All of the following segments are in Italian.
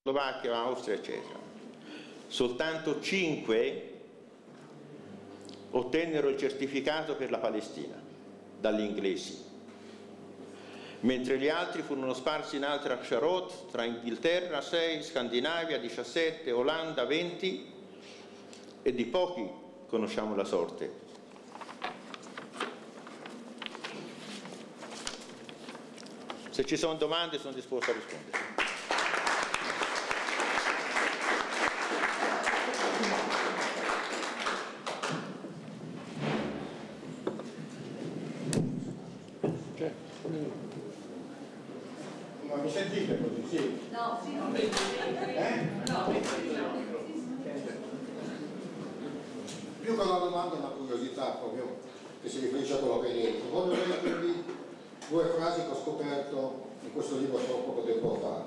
Slovacchia, Austria, eccetera. Soltanto 5 ottennero il certificato per la Palestina dagli inglesi, mentre gli altri furono sparsi in altre Aksharot, tra Inghilterra 6, Scandinavia 17, Olanda 20, e di pochi conosciamo la sorte. Se ci sono domande sono disposto a rispondere. Ma mi sentite così? Sì? No, sì, no. Più che una domanda, una curiosità proprio che si riferisce a quello che hai detto. Voglio leggervi 2 frasi che ho scoperto in questo libro poco tempo fa.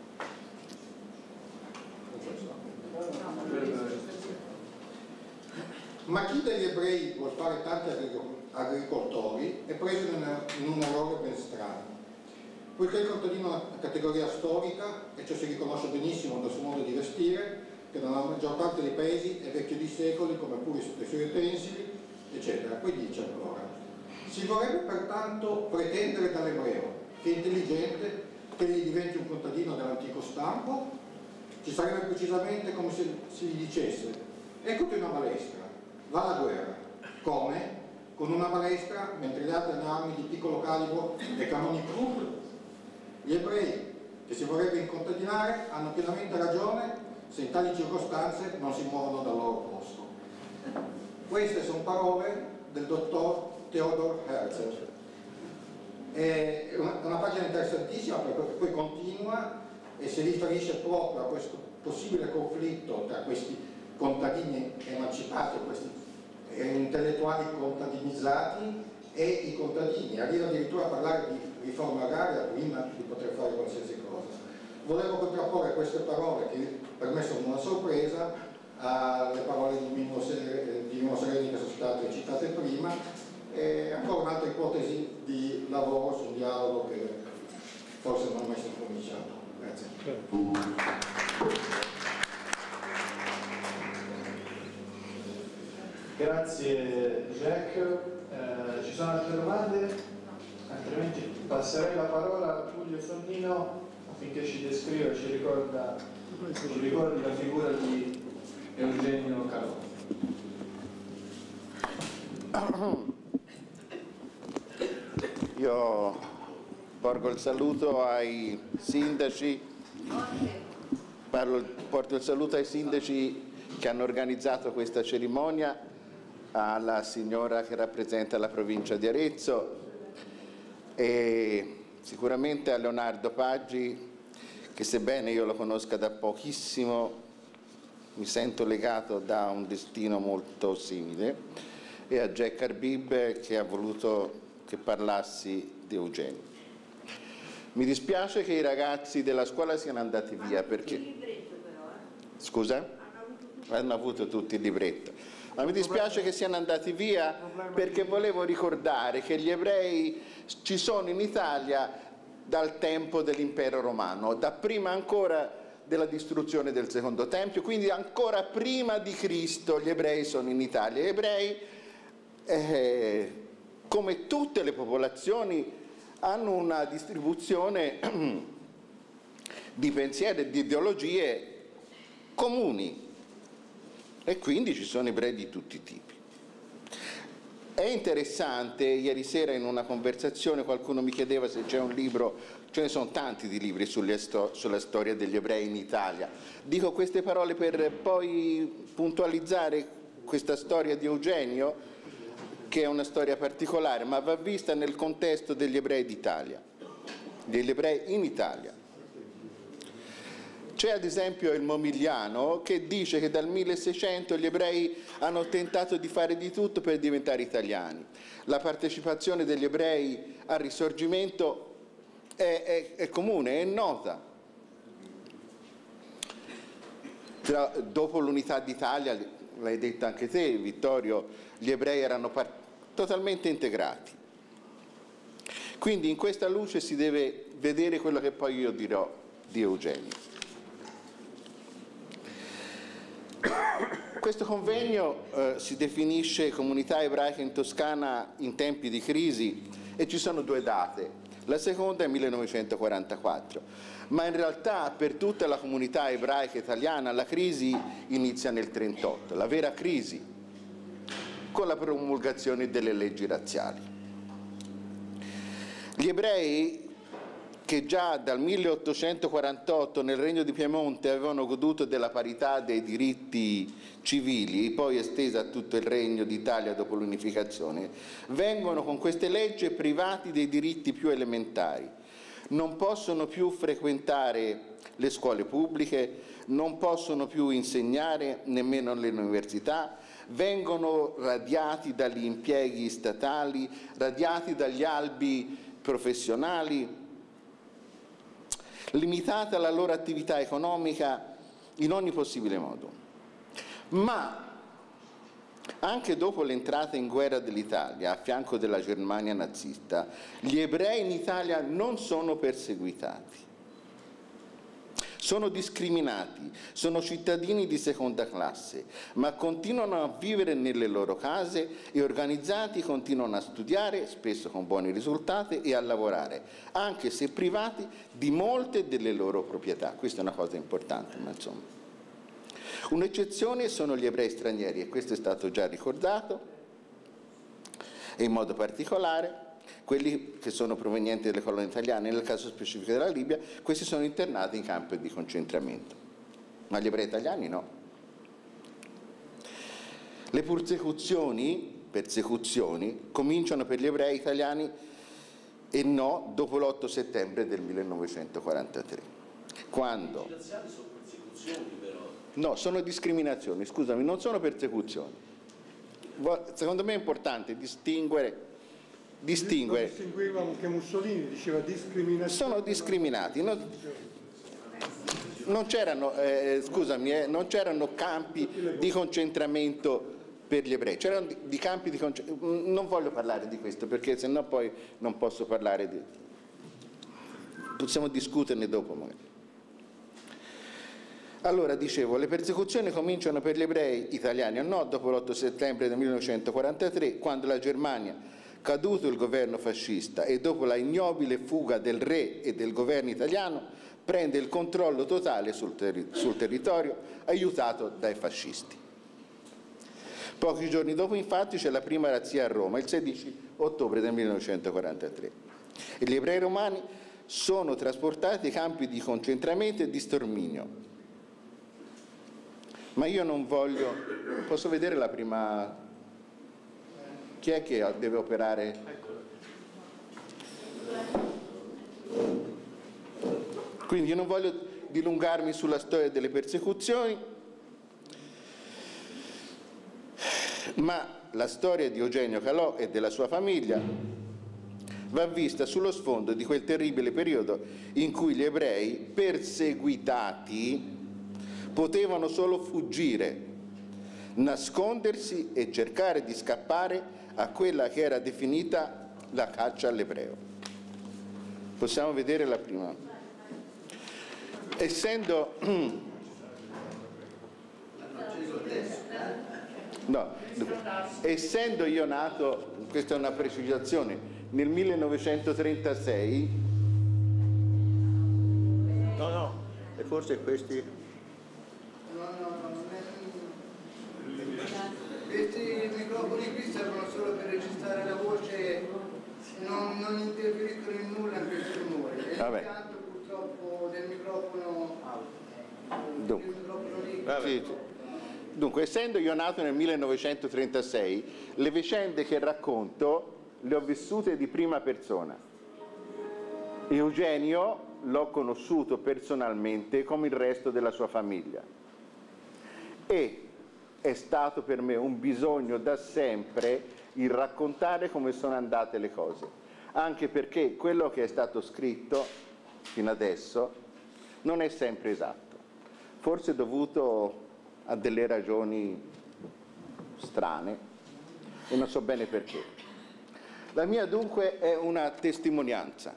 Ma chi degli ebrei vuol fare tanti agricoltori è preso in un errore ben strano. Poiché il contadino è una categoria storica e ciò si riconosce benissimo dal suo modo di vestire, che nella maggior parte dei paesi è vecchio di secoli, come pure i suoi utensili, eccetera. Poi dice ancora: si vorrebbe pertanto pretendere dall'ebreo che è intelligente, che gli diventi un contadino dell'antico stampo? Ci sarebbe precisamente come se si gli dicesse: eccoti una balestra, va alla guerra. Come? Con una balestra, mentre gli altri hanno armi di piccolo calibro e cannoni Krug? Gli ebrei che si vorrebbe incontadinare hanno pienamente ragione se in tali circostanze non si muovono dal loro posto. Queste sono parole del dottor Theodor Herzl. È una pagina interessantissima perché poi continua e si riferisce proprio a questo possibile conflitto tra questi contadini emancipati, questi intellettuali contadinizzati e i contadini. Arriva addirittura a parlare di riforma agraria prima di poter fare qualsiasi cosa. Volevo contrapporre queste parole, che per me sono una sorpresa, alle parole di Mimmo Sereni che sono state citate prima, e ancora un'altra ipotesi di lavoro su un dialogo che forse non è mai stato cominciato. Grazie. Grazie Jack. Ci sono altre domande? Altrimenti passerei la parola a Tullio Sonnino affinché ci descriva e ci ricordi la figura di Eugenio Calò. Io porgo il saluto ai sindaci, porto il saluto ai sindaci che hanno organizzato questa cerimonia, alla signora che rappresenta la provincia di Arezzo e sicuramente a Leonardo Paggi, che sebbene io lo conosca da pochissimo mi sento legato da un destino molto simile, e a Jack Arbib che ha voluto che parlassi di Eugenio. Mi dispiace che i ragazzi della scuola siano andati via perché... Scusa? Hanno avuto tutti il libretto. Ma mi dispiace che siano andati via perché volevo ricordare che gli ebrei ci sono in Italia dal tempo dell'impero romano, da prima ancora della distruzione del secondo tempio, quindi ancora prima di Cristo gli ebrei sono in Italia. Gli ebrei, come tutte le popolazioni, hanno una distribuzione di pensieri e di ideologie comuni. E quindi ci sono ebrei di tutti i tipi. È interessante, ieri sera in una conversazione qualcuno mi chiedeva se c'è un libro, ce ne sono tanti di libri sulla storia degli ebrei in Italia. Dico queste parole per poi puntualizzare questa storia di Eugenio, che è una storia particolare, ma va vista nel contesto degli ebrei d'Italia, degli ebrei in Italia. C'è ad esempio il Momigliano che dice che dal 1600 gli ebrei hanno tentato di fare di tutto per diventare italiani. La partecipazione degli ebrei al Risorgimento è comune, è nota. Dopo l'unità d'Italia, l'hai detto anche te Vittorio, gli ebrei erano totalmente integrati. Quindi in questa luce si deve vedere quello che poi io dirò di Eugenio. Questo convegno si definisce Comunità ebraica in Toscana in tempi di crisi e ci sono due date. La seconda è 1944, ma in realtà per tutta la comunità ebraica italiana la crisi inizia nel 1938, la vera crisi, con la promulgazione delle leggi razziali. Gli ebrei, che già dal 1848 nel Regno di Piemonte avevano goduto della parità dei diritti civili, poi estesa a tutto il Regno d'Italia dopo l'unificazione, vengono con queste leggi privati dei diritti più elementari. Non possono più frequentare le scuole pubbliche, non possono più insegnare nemmeno alle università, vengono radiati dagli impieghi statali, radiati dagli albi professionali, limitata la loro attività economica in ogni possibile modo. Ma anche dopo l'entrata in guerra dell'Italia a fianco della Germania nazista, gli ebrei in Italia non sono perseguitati, sono discriminati, sono cittadini di seconda classe, ma continuano a vivere nelle loro case e organizzati continuano a studiare, spesso con buoni risultati, e a lavorare, anche se privati di molte delle loro proprietà. Questa è una cosa importante, ma insomma. Un'eccezione sono gli ebrei stranieri, e questo è stato già ricordato, e in modo particolare quelli che sono provenienti dalle colonie italiane, nel caso specifico della Libia, questi sono internati in campi di concentramento, ma gli ebrei italiani no. Le persecuzioni cominciano per gli ebrei italiani e no dopo l'8 settembre del 1943, quando... sono persecuzioni però. No, sono discriminazioni, scusami, non sono persecuzioni. Secondo me è importante distinguere. Distingueva anche Mussolini, diceva discriminazione. Sono discriminati. Non c'erano, non c'erano campi di concentramento per gli ebrei, c'erano di campi di concentramento. Non voglio parlare di questo perché sennò poi non posso parlare di... Possiamo discuterne dopo magari. Allora, dicevo, le persecuzioni cominciano per gli ebrei italiani o no dopo l'8 settembre del 1943, quando la Germania, caduto il governo fascista e dopo la ignobile fuga del re e del governo italiano, prende il controllo totale sul territorio, aiutato dai fascisti. Pochi giorni dopo, infatti, c'è la prima razzia a Roma, il 16 ottobre del 1943. E gli ebrei romani sono trasportati ai campi di concentramento e di sterminio. Ma io non voglio... Posso vedere la prima... Chi è che deve operare? Quindi io non voglio dilungarmi sulla storia delle persecuzioni, ma la storia di Eugenio Calò e della sua famiglia va vista sullo sfondo di quel terribile periodo in cui gli ebrei perseguitati potevano solo fuggire, nascondersi e cercare di scappare a quella che era definita la caccia all'ebreo. Possiamo vedere la prima. Essendo io nato, questa è una precisazione, nel 1936. No, e forse questi... Questi microfoni qui servono solo per registrare la voce, non interferiscono in nulla in questi rumori. E l'impianto purtroppo del microfono lì. Sì. Dunque, essendo io nato nel 1936, le vicende che racconto le ho vissute di prima persona. Eugenio l'ho conosciuto personalmente come il resto della sua famiglia. E è stato per me un bisogno da sempre il raccontare come sono andate le cose, anche perché quello che è stato scritto fino adesso non è sempre esatto, forse dovuto a delle ragioni strane e non so bene perché. La mia dunque è una testimonianza.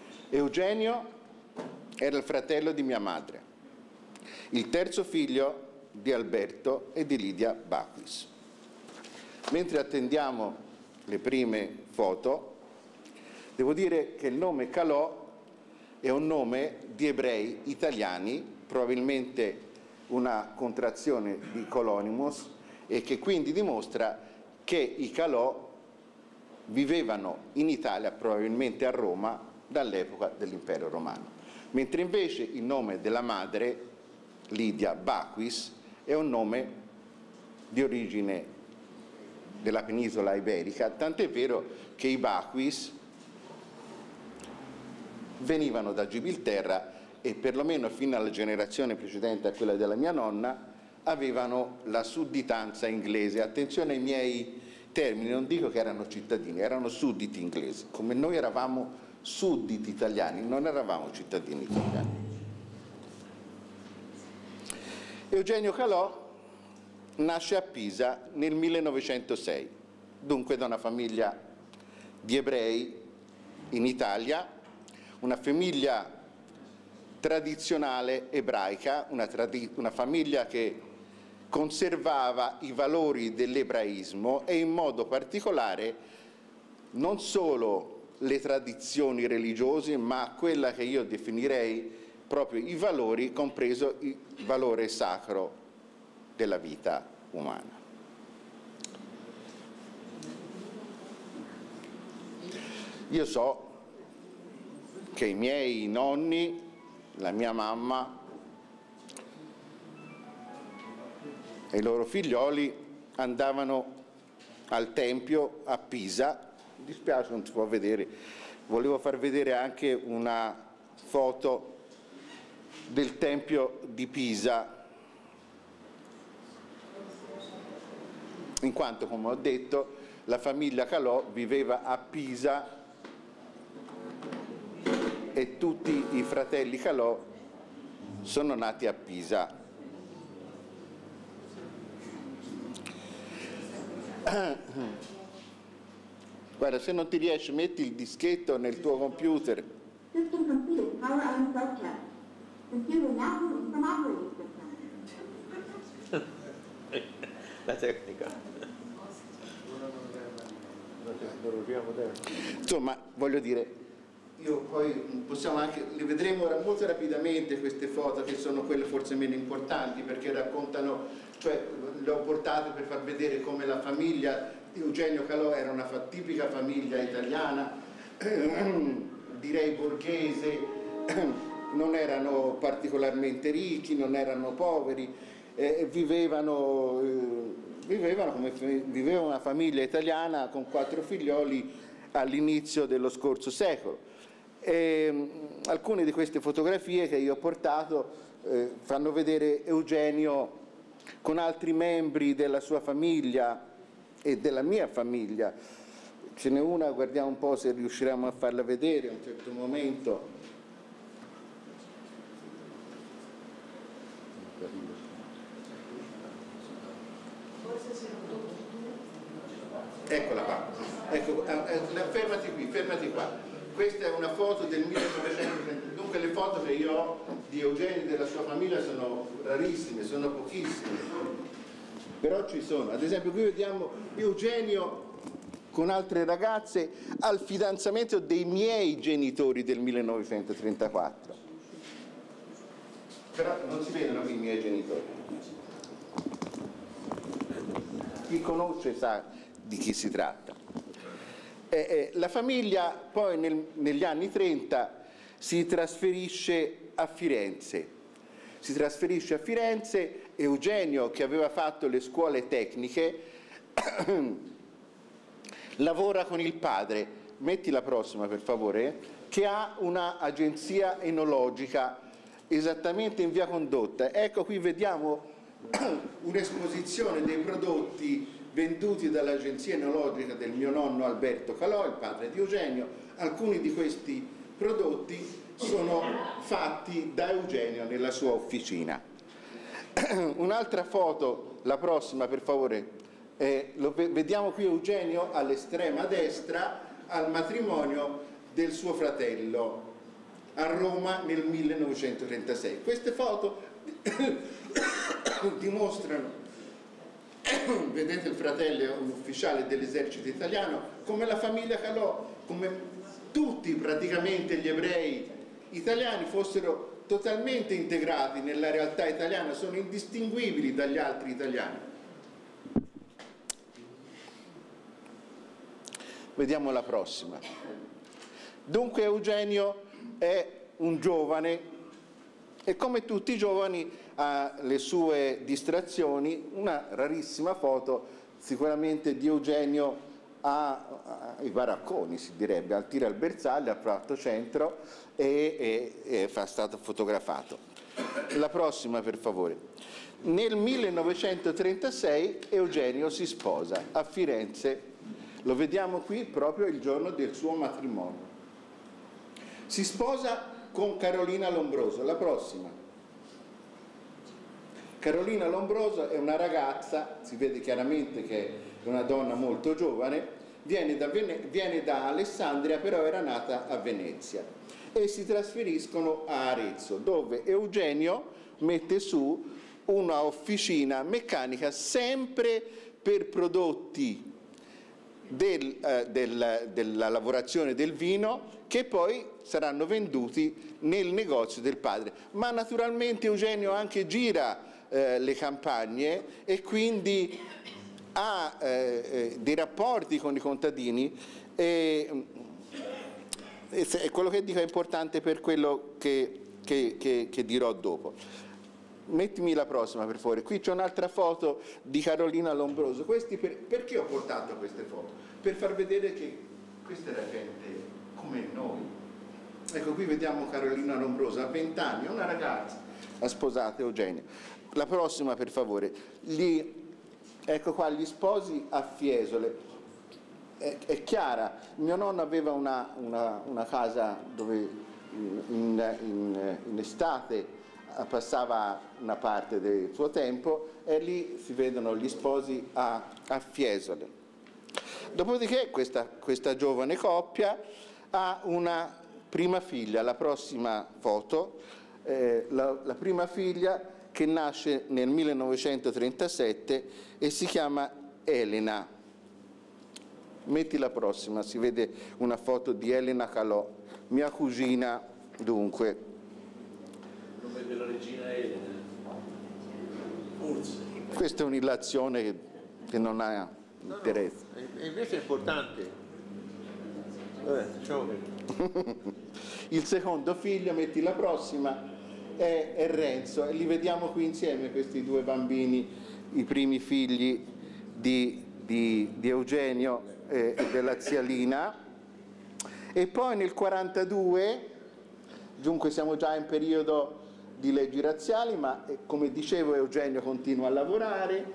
Eugenio era il fratello di mia madre, il terzo figlio di Alberto e di Lidia Bacquis. Mentre attendiamo le prime foto, devo dire che il nome Calò è un nome di ebrei italiani, probabilmente una contrazione di Colonimus, e che quindi dimostra che i Calò vivevano in Italia, probabilmente a Roma, dall'epoca dell'Impero Romano. Mentre invece il nome della madre, Lidia Bacquis, è un nome di origine della penisola iberica, tant'è vero che i Bacquis venivano da Gibilterra e perlomeno fino alla generazione precedente a quella della mia nonna avevano la sudditanza inglese. Attenzione ai miei termini, non dico che erano cittadini, erano sudditi inglesi, come noi eravamo sudditi italiani, non eravamo cittadini italiani. Eugenio Calò nasce a Pisa nel 1906, dunque da una famiglia di ebrei in Italia, una famiglia tradizionale ebraica, una famiglia che conservava i valori dell'ebraismo e in modo particolare non solo le tradizioni religiose, ma quella che io definirei proprio i valori, compreso il valore sacro della vita umana. Io so che i miei nonni, la mia mamma e i loro figlioli andavano al Tempio a Pisa. Mi dispiace, non si può vedere, volevo far vedere anche una foto del Tempio di Pisa, in quanto, come ho detto, la famiglia Calò viveva a Pisa e tutti i fratelli Calò sono nati a Pisa. Guarda, se non ti riesci, metti il dischetto nel tuo computer. La tecnica. Insomma, voglio dire, io poi possiamo anche, le vedremo ora molto rapidamente queste foto, che sono quelle forse meno importanti perché raccontano, cioè le ho portate per far vedere come la famiglia di Eugenio Calò era una tipica famiglia italiana, direi borghese, non erano particolarmente ricchi, non erano poveri, viveva una famiglia italiana con 4 figlioli all'inizio dello scorso secolo. Alcune di queste fotografie che io ho portato fanno vedere Eugenio con altri membri della sua famiglia e della mia famiglia. Ce n'è una, guardiamo un po' se riusciremo a farla vedere a un certo momento. Eccola qua, ecco, fermati qua. Questa è una foto del 1930, dunque le foto che io ho di Eugenio e della sua famiglia sono rarissime, sono pochissime, però ci sono. Ad esempio qui vediamo Eugenio con altre ragazze al fidanzamento dei miei genitori del 1934. Però non si vedono qui i miei genitori. Chi conosce sa di chi si tratta. La famiglia poi negli anni 30 si trasferisce a Firenze. Eugenio, che aveva fatto le scuole tecniche, lavora con il padre, metti la prossima per favore, che ha un'agenzia enologica esattamente in via Condotta. Ecco, qui vediamo un'esposizione dei prodotti venduti dall'agenzia enologica del mio nonno Alberto Calò, il padre di Eugenio. Alcuni di questi prodotti sono fatti da Eugenio nella sua officina. Un'altra foto, la prossima per favore, vediamo qui Eugenio all'estrema destra al matrimonio del suo fratello a Roma nel 1936. Queste foto dimostrano, vedete il fratello è un ufficiale dell'esercito italiano, come la famiglia Calò, come tutti praticamente gli ebrei italiani fossero totalmente integrati nella realtà italiana, sono indistinguibili dagli altri italiani. Vediamo la prossima. Dunque Eugenio è un giovane e come tutti i giovani ha le sue distrazioni. Una rarissima foto sicuramente di Eugenio ai baracconi, si direbbe, al tiro al bersaglio, al prato centro, e è stato fotografato. La prossima per favore. Nel 1936 Eugenio si sposa a Firenze, lo vediamo qui proprio il giorno del suo matrimonio. Si sposa con Carolina Lombroso. La prossima. Carolina Lombroso è una ragazza, si vede chiaramente che è una donna molto giovane, viene da Alessandria, però era nata a Venezia, e si trasferiscono a Arezzo, dove Eugenio mette su una officina meccanica sempre per prodotti della lavorazione del vino, che poi saranno venduti nel negozio del padre. Ma naturalmente Eugenio anche gira le campagne e quindi ha dei rapporti con i contadini, e quello che dico è importante per quello che dirò dopo. Mettimi la prossima per favore. Qui c'è un'altra foto di Carolina Lombroso. Perché ho portato queste foto? Per far vedere che questa era gente come noi. Ecco, qui vediamo Carolina Lombroso a 20 anni, una ragazza, ha sposato Eugenio. La prossima per favore. Ecco qua gli sposi a Fiesole. È chiara, mio nonno aveva una casa dove in estate passava una parte del suo tempo, e lì si vedono gli sposi a Fiesole. Dopodiché questa giovane coppia ha una prima figlia. La prossima foto, la prima figlia che nasce nel 1937 e si chiama Elena. Metti la prossima, si vede una foto di Elena Calò, mia cugina dunque. Della regina Elena, forse. Questa è un'illazione che non ha interesse. No, invece è importante. Il secondo figlio, metti la prossima, è Renzo, e li vediamo qui insieme, questi due bambini, i primi figli di Eugenio e della zia Lina. E poi nel 1942, dunque siamo già in periodo di leggi razziali, ma come dicevo Eugenio continua a lavorare,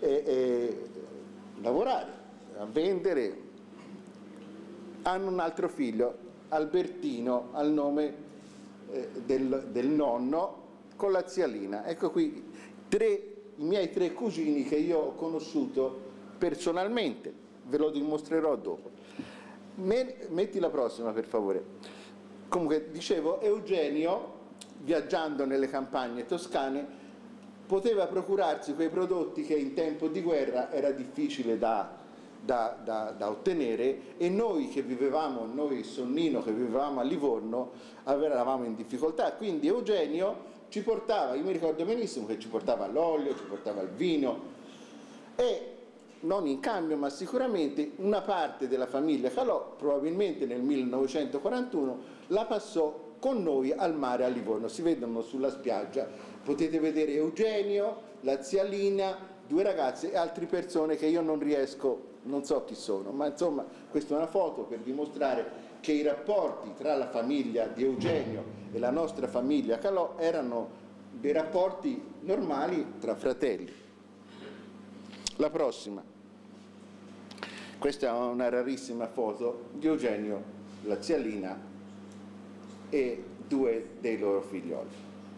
a vendere. Hanno un altro figlio, Albertino, al nome del nonno, con la zia Lina. Ecco qui i miei 3 cugini che io ho conosciuto personalmente, ve lo dimostrerò dopo. Metti la prossima per favore. Comunque dicevo, Eugenio, viaggiando nelle campagne toscane, poteva procurarsi quei prodotti che in tempo di guerra era difficile da ottenere, e noi Sonnino che vivevamo a Livorno eravamo in difficoltà. Quindi Eugenio ci portava, io mi ricordo benissimo che ci portava l'olio, ci portava il vino, e non in cambio ma sicuramente una parte della famiglia Calò, probabilmente nel 1941, la passò con noi al mare a Livorno. Si vedono sulla spiaggia, potete vedere Eugenio, la zia Lina, 2 ragazze e altre persone che io non so chi sono, ma insomma questa è una foto per dimostrare che i rapporti tra la famiglia di Eugenio e la nostra famiglia Calò erano dei rapporti normali tra fratelli. La prossima. Questa è una rarissima foto di Eugenio, la zia Lina e 2 dei loro figlioli.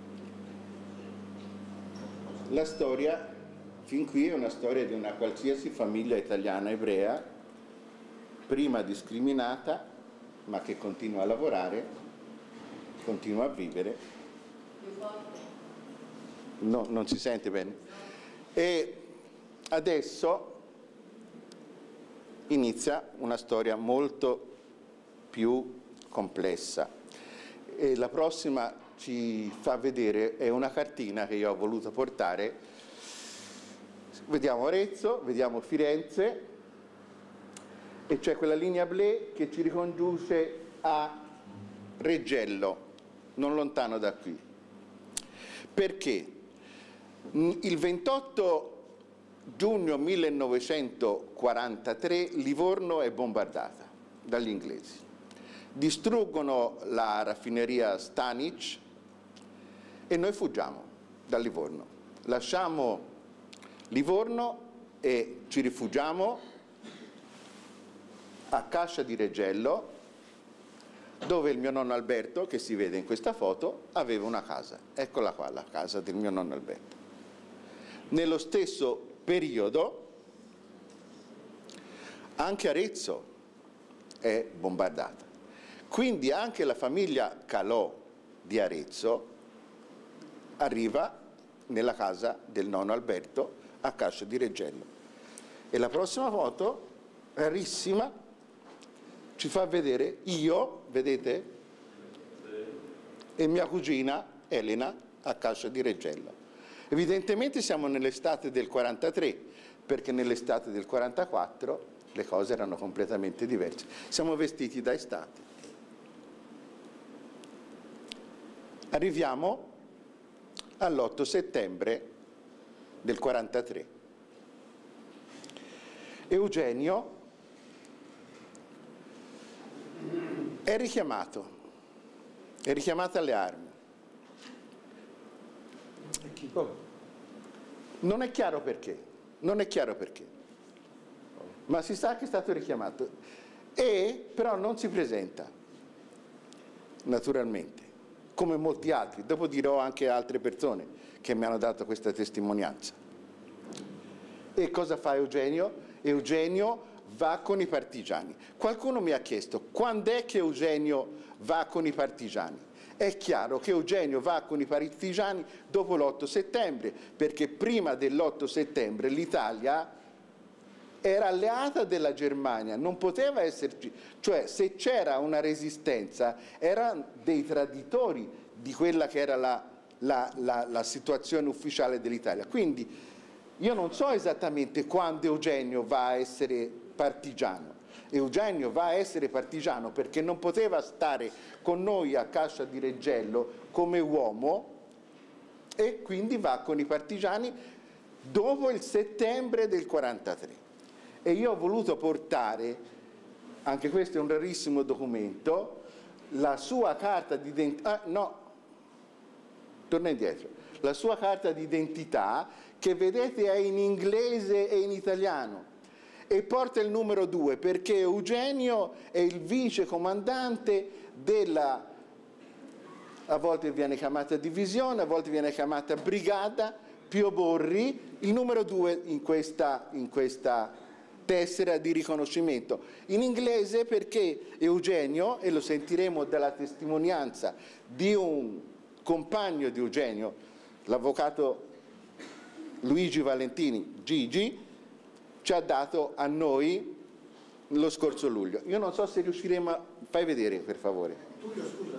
La storia fin qui è una storia di una qualsiasi famiglia italiana ebrea, prima discriminata, ma che continua a lavorare, continua a vivere. No, non si sente bene. E adesso inizia una storia molto più complessa. E la prossima ci fa vedere, è una cartina che io ho voluto portare. Vediamo Arezzo, vediamo Firenze e c'è quella linea blu che ci riconduce a Reggello, non lontano da qui. Perché il 28 giugno 1943 Livorno è bombardata dagli inglesi. Distruggono la raffineria Stanic e noi fuggiamo da Livorno. Lasciamo Livorno e ci rifugiamo a Cascia di Reggello, dove il mio nonno Alberto, che si vede in questa foto, aveva una casa. Eccola qua, la casa del mio nonno Alberto. Nello stesso periodo anche Arezzo è bombardata. Quindi anche la famiglia Calò di Arezzo arriva nella casa del nonno Alberto a Cascia di Reggello. E la prossima foto, rarissima, ci fa vedere io, vedete, e mia cugina Elena a Cascia di Reggello. Evidentemente siamo nell'estate del 43, perché nell'estate del 44 le cose erano completamente diverse. Siamo vestiti da estate. Arriviamo all'8 settembre del 43. Eugenio è richiamato alle armi. Non è chiaro perché, ma si sa che è stato richiamato e però non si presenta, naturalmente, come molti altri. Dopo dirò anche altre persone che mi hanno dato questa testimonianza. E cosa fa Eugenio? Eugenio va con i partigiani. Qualcuno mi ha chiesto quando è che Eugenio va con i partigiani. È chiaro che Eugenio va con i partigiani dopo l'8 settembre, perché prima dell'8 settembre l'Italia era alleata della Germania, non poteva esserci, cioè se c'era una resistenza erano dei traditori di quella che era la situazione ufficiale dell'Italia. Quindi io non so esattamente quando Eugenio va a essere partigiano. Eugenio va a essere partigiano perché non poteva stare con noi a Cascia di Reggello come uomo e quindi va con i partigiani dopo il settembre del 43. E io ho voluto portare, anche questo è un rarissimo documento, la sua carta di identità, torna indietro, la sua carta di identità che vedete è in inglese e in italiano. E porta il numero 2 perché Eugenio è il vice comandante della, a volte viene chiamata divisione, a volte viene chiamata brigata Pio Borri, il numero 2 in questa tessera di riconoscimento. In inglese perché Eugenio, e lo sentiremo dalla testimonianza di un compagno di Eugenio, l'avvocato Luigi Valentini, Gigi, ci ha dato a noi lo scorso luglio. Io non so se riusciremo a... Fai vedere, per favore. Tullio, scusa,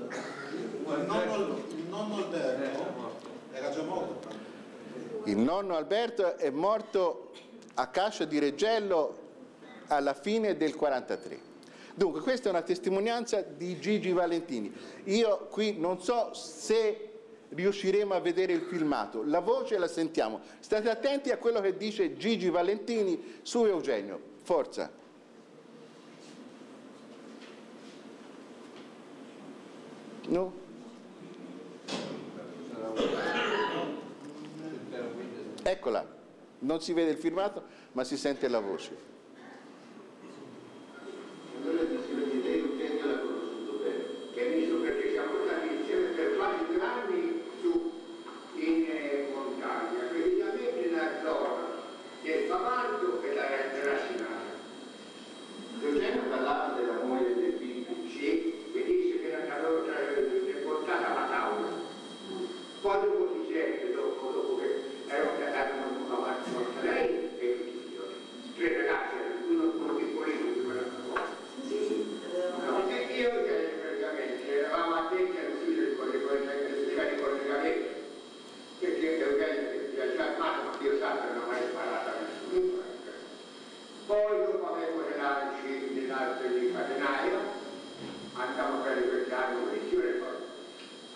il nonno Alberto era già morto. Il nonno Alberto è morto a Cascia di Reggello alla fine del 43. Dunque, questa è una testimonianza di Gigi Valentini. Io qui non so se riusciremo a vedere il filmato, la voce la sentiamo. State attenti a quello che dice Gigi Valentini su Eugenio. Forza. No? Eccola, non si vede il filmato, ma si sente la voce. Eugenio parlava della moglie del figlio, sì, e dice che la carrozza è portata alla tavola. Poi dopo si sente, dopo che erano avanti.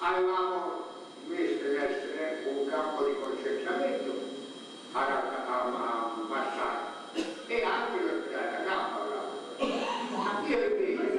avevamo messo in essere un campo di concentramento a Marsala e anche l'ospedale da campo avevamo. Io invece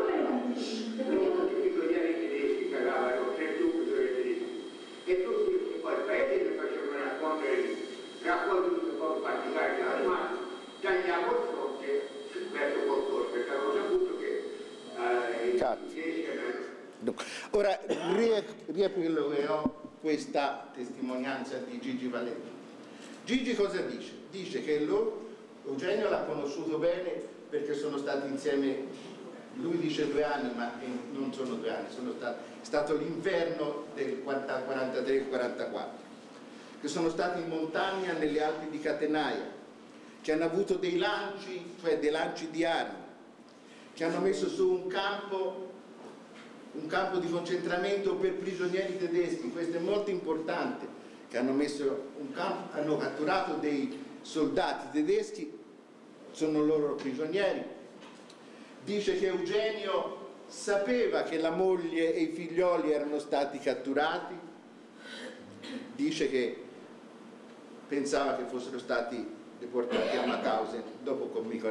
non tutti i prigionieri tedeschi che avevano 3 prigionieri tedeschi e tutti poi il paese che facevano raccogliere un po' particolari, ma tagliamo il fronte verso Portone perché avevo saputo che i tedeschi erano. Ora riapro che ho questa testimonianza di Gigi Valentini. Gigi cosa dice? Dice che Eugenio l'ha conosciuto bene perché sono stati insieme, lui dice 2 anni, ma non sono 2 anni, è stato l'inverno del 43-44, che sono stati in montagna nelle Alpi di Catenaia, che hanno avuto dei lanci, cioè dei lanci di armi, che hanno messo su un campo di concentramento per prigionieri tedeschi, questo è molto importante, che hanno messo un campo, hanno catturato dei soldati tedeschi, sono loro prigionieri. Dice che Eugenio sapeva che la moglie e i figlioli erano stati catturati, dice che pensava che fossero stati deportati a Mauthausen, dopo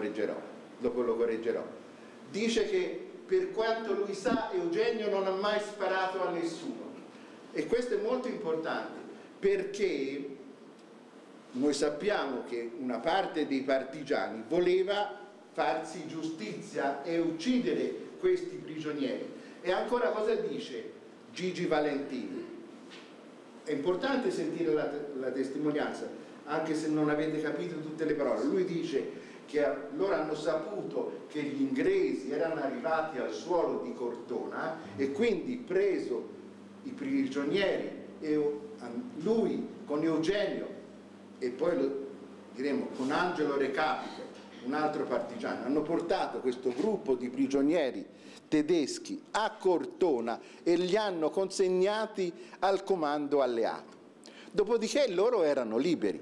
lo correggerò. Dice che per quanto lui sa, Eugenio non ha mai sparato a nessuno. E questo è molto importante, perché noi sappiamo che una parte dei partigiani voleva farsi giustizia e uccidere questi prigionieri. E ancora cosa dice Gigi Valentini? È importante sentire la testimonianza, anche se non avete capito tutte le parole. Lui dice che loro hanno saputo che gli inglesi erano arrivati al suolo di Cortona e quindi preso i prigionieri, e lui con Eugenio e poi lo diremo con Angelo Recapito, un altro partigiano, hanno portato questo gruppo di prigionieri tedeschi a Cortona e li hanno consegnati al comando alleato. Dopodiché loro erano liberi.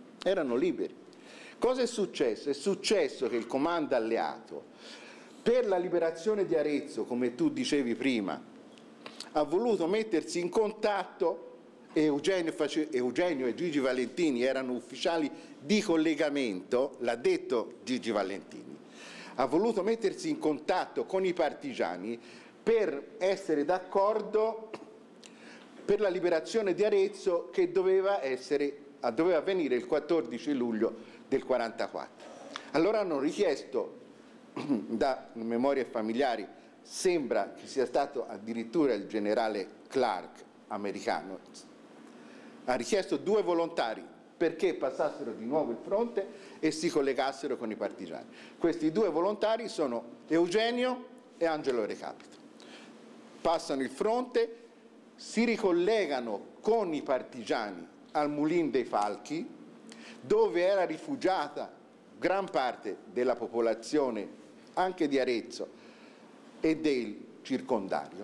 Cosa è successo? È successo che il comando alleato, per la liberazione di Arezzo, come tu dicevi prima, ha voluto mettersi in contatto, e Eugenio e Gigi Valentini erano ufficiali di collegamento, l'ha detto Gigi Valentini, ha voluto mettersi in contatto con i partigiani per essere d'accordo per la liberazione di Arezzo, che doveva avvenire il 14 luglio del 44. Allora hanno richiesto, da memorie familiari, sembra che sia stato addirittura il generale Clark americano, ha richiesto 2 volontari perché passassero di nuovo il fronte e si collegassero con i partigiani. Questi 2 volontari sono Eugenio e Angelo Recapito. Passano il fronte, si ricollegano con i partigiani al Mulin dei Falchi, dove era rifugiata gran parte della popolazione anche di Arezzo e del circondario.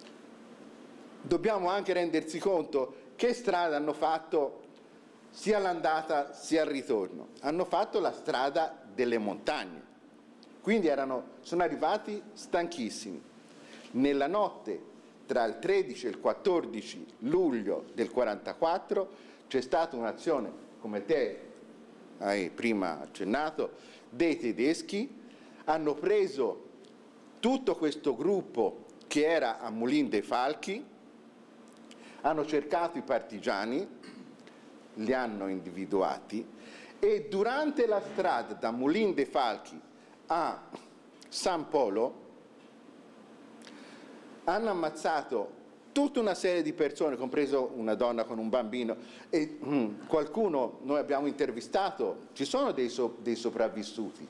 Dobbiamo anche rendersi conto che strada hanno fatto sia l'andata sia il ritorno. Hanno fatto la strada delle montagne, quindi sono arrivati stanchissimi. Nella notte tra il 13 e il 14 luglio del 44 c'è stata un'azione, come te hai prima accennato, dei tedeschi. Hanno preso tutto questo gruppo che era a Mulin dei Falchi, hanno cercato i partigiani, li hanno individuati e durante la strada da Mulin dei Falchi a San Polo hanno ammazzato tutta una serie di persone, compreso una donna con un bambino, e qualcuno noi abbiamo intervistato, ci sono dei sopravvissuti,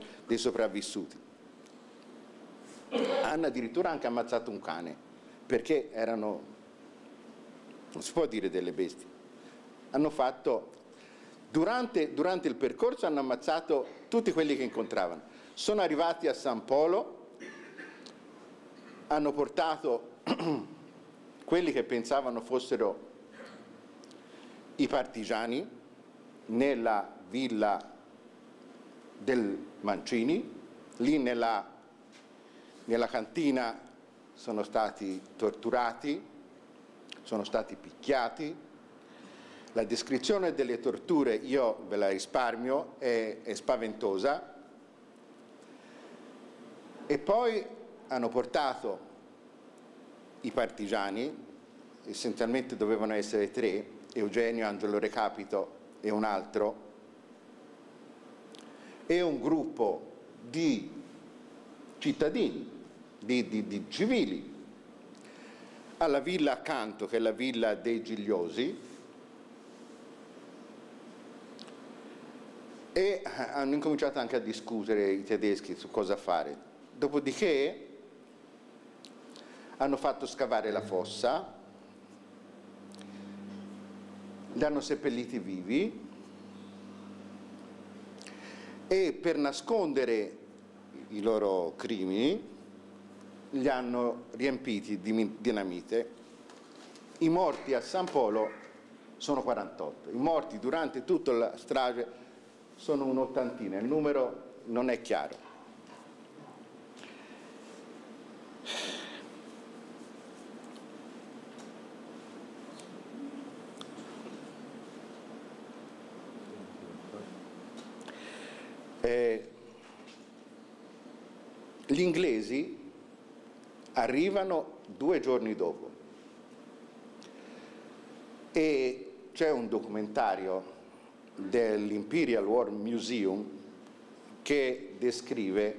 hanno addirittura anche ammazzato un cane, perché erano, non si può dire delle bestie, hanno fatto, durante il percorso hanno ammazzato tutti quelli che incontravano. Sono arrivati a San Polo, hanno portato quelli che pensavano fossero i partigiani nella villa del Mancini, lì nella cantina sono stati torturati, sono stati picchiati. La descrizione delle torture, io ve la risparmio, è spaventosa. E poi hanno portato i partigiani, essenzialmente dovevano essere 3, Eugenio, Angelo Recapito e un altro, e un gruppo di cittadini, di civili, alla villa accanto, che è la villa dei Gigliosi, e hanno incominciato anche a discutere i tedeschi su cosa fare. Dopodiché hanno fatto scavare la fossa, li hanno seppelliti vivi e per nascondere i loro crimini li hanno riempiti di dinamite. I morti a San Polo sono 48, i morti durante tutta la strage sono un'ottantina, il numero non è chiaro. Gli inglesi arrivano 2 giorni dopo e c'è un documentario dell'Imperial War Museum che descrive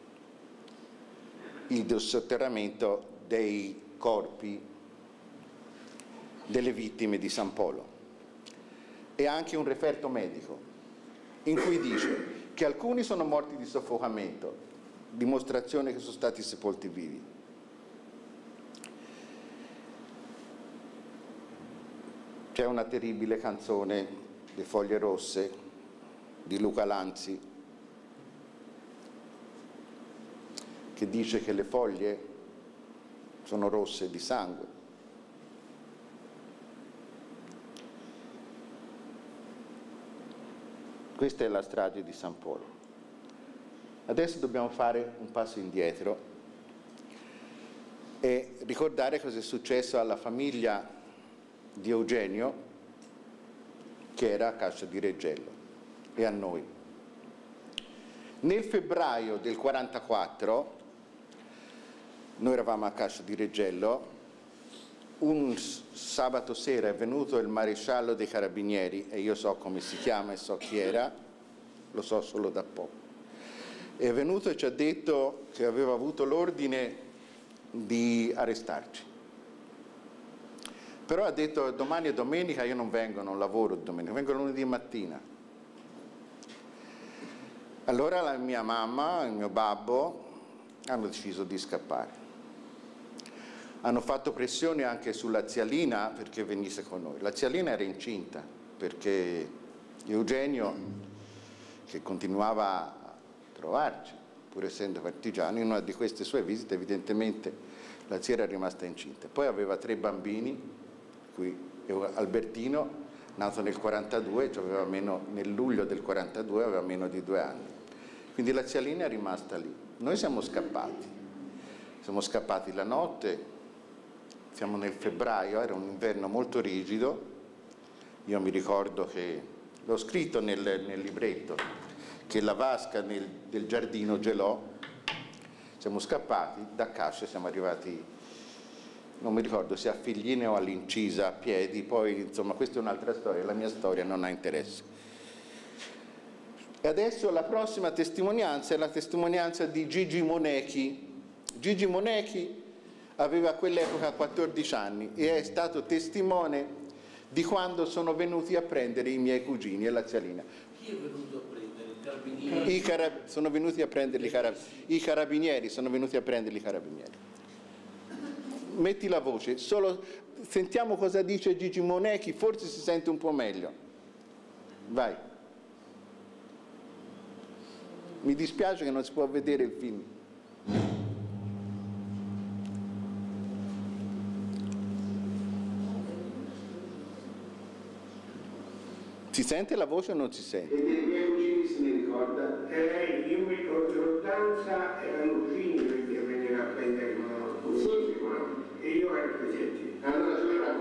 il sotterramento dei corpi delle vittime di San Polo, e anche un referto medico in cui dice che alcuni sono morti di soffocamento, dimostrazione che sono stati sepolti vivi. C'è una terribile canzone, Le foglie rosse, di Luca Lanzi, che dice che le foglie sono rosse di sangue. Questa è la strage di San Polo. Adesso dobbiamo fare un passo indietro e ricordare cosa è successo alla famiglia di Eugenio, che era a Cascia di Reggello, e a noi. Nel febbraio del 44, noi eravamo a Cascia di Reggello, un sabato sera è venuto il maresciallo dei carabinieri, e io so come si chiama e so chi era, lo so solo da poco. È venuto e ci ha detto che aveva avuto l'ordine di arrestarci. Però ha detto: domani è domenica, io non vengo, non lavoro domenica, vengo lunedì mattina. Allora la mia mamma e il mio babbo hanno deciso di scappare. Hanno fatto pressione anche sulla zia Lina perché venisse con noi. La zia Lina era incinta perché Eugenio, che continuava a trovarci, pur essendo partigiano, in una di queste sue visite evidentemente la zia era rimasta incinta. Poi aveva 3 bambini, qui Albertino, nato nel 42, cioè aveva nel luglio del 42 aveva meno di 2 anni. Quindi la zia Lina è rimasta lì. Noi siamo scappati la notte, siamo nel febbraio, era un inverno molto rigido. Io mi ricordo che l'ho scritto nel libretto, che la vasca del giardino gelò. Siamo scappati da Cascia, siamo arrivati, non mi ricordo se a Figline o all'Incisa a piedi, poi insomma questa è un'altra storia, la mia storia non ha interesse. E adesso la prossima testimonianza è la testimonianza di Gigi Monechi. Gigi Monechi aveva a quell'epoca 14 anni e è stato testimone di quando sono venuti a prendere i miei cugini e la zia Lina. Chi è venuto a prendere? I carabinieri? Sono venuti a prenderli i carabinieri, sono venuti a prenderli i carabinieri. Metti la voce, solo sentiamo cosa dice Gigi Monechi, forse si sente un po' meglio. Vai. Mi dispiace che non si può vedere il film. Si sente la voce o non si sente? E dei miei cugini se ne ricorda? Io mi ricordo l'ordanza, erano cugini perché veniva a prendere, ma non sicuramente. E io ero presente. Allora ce lo racconto.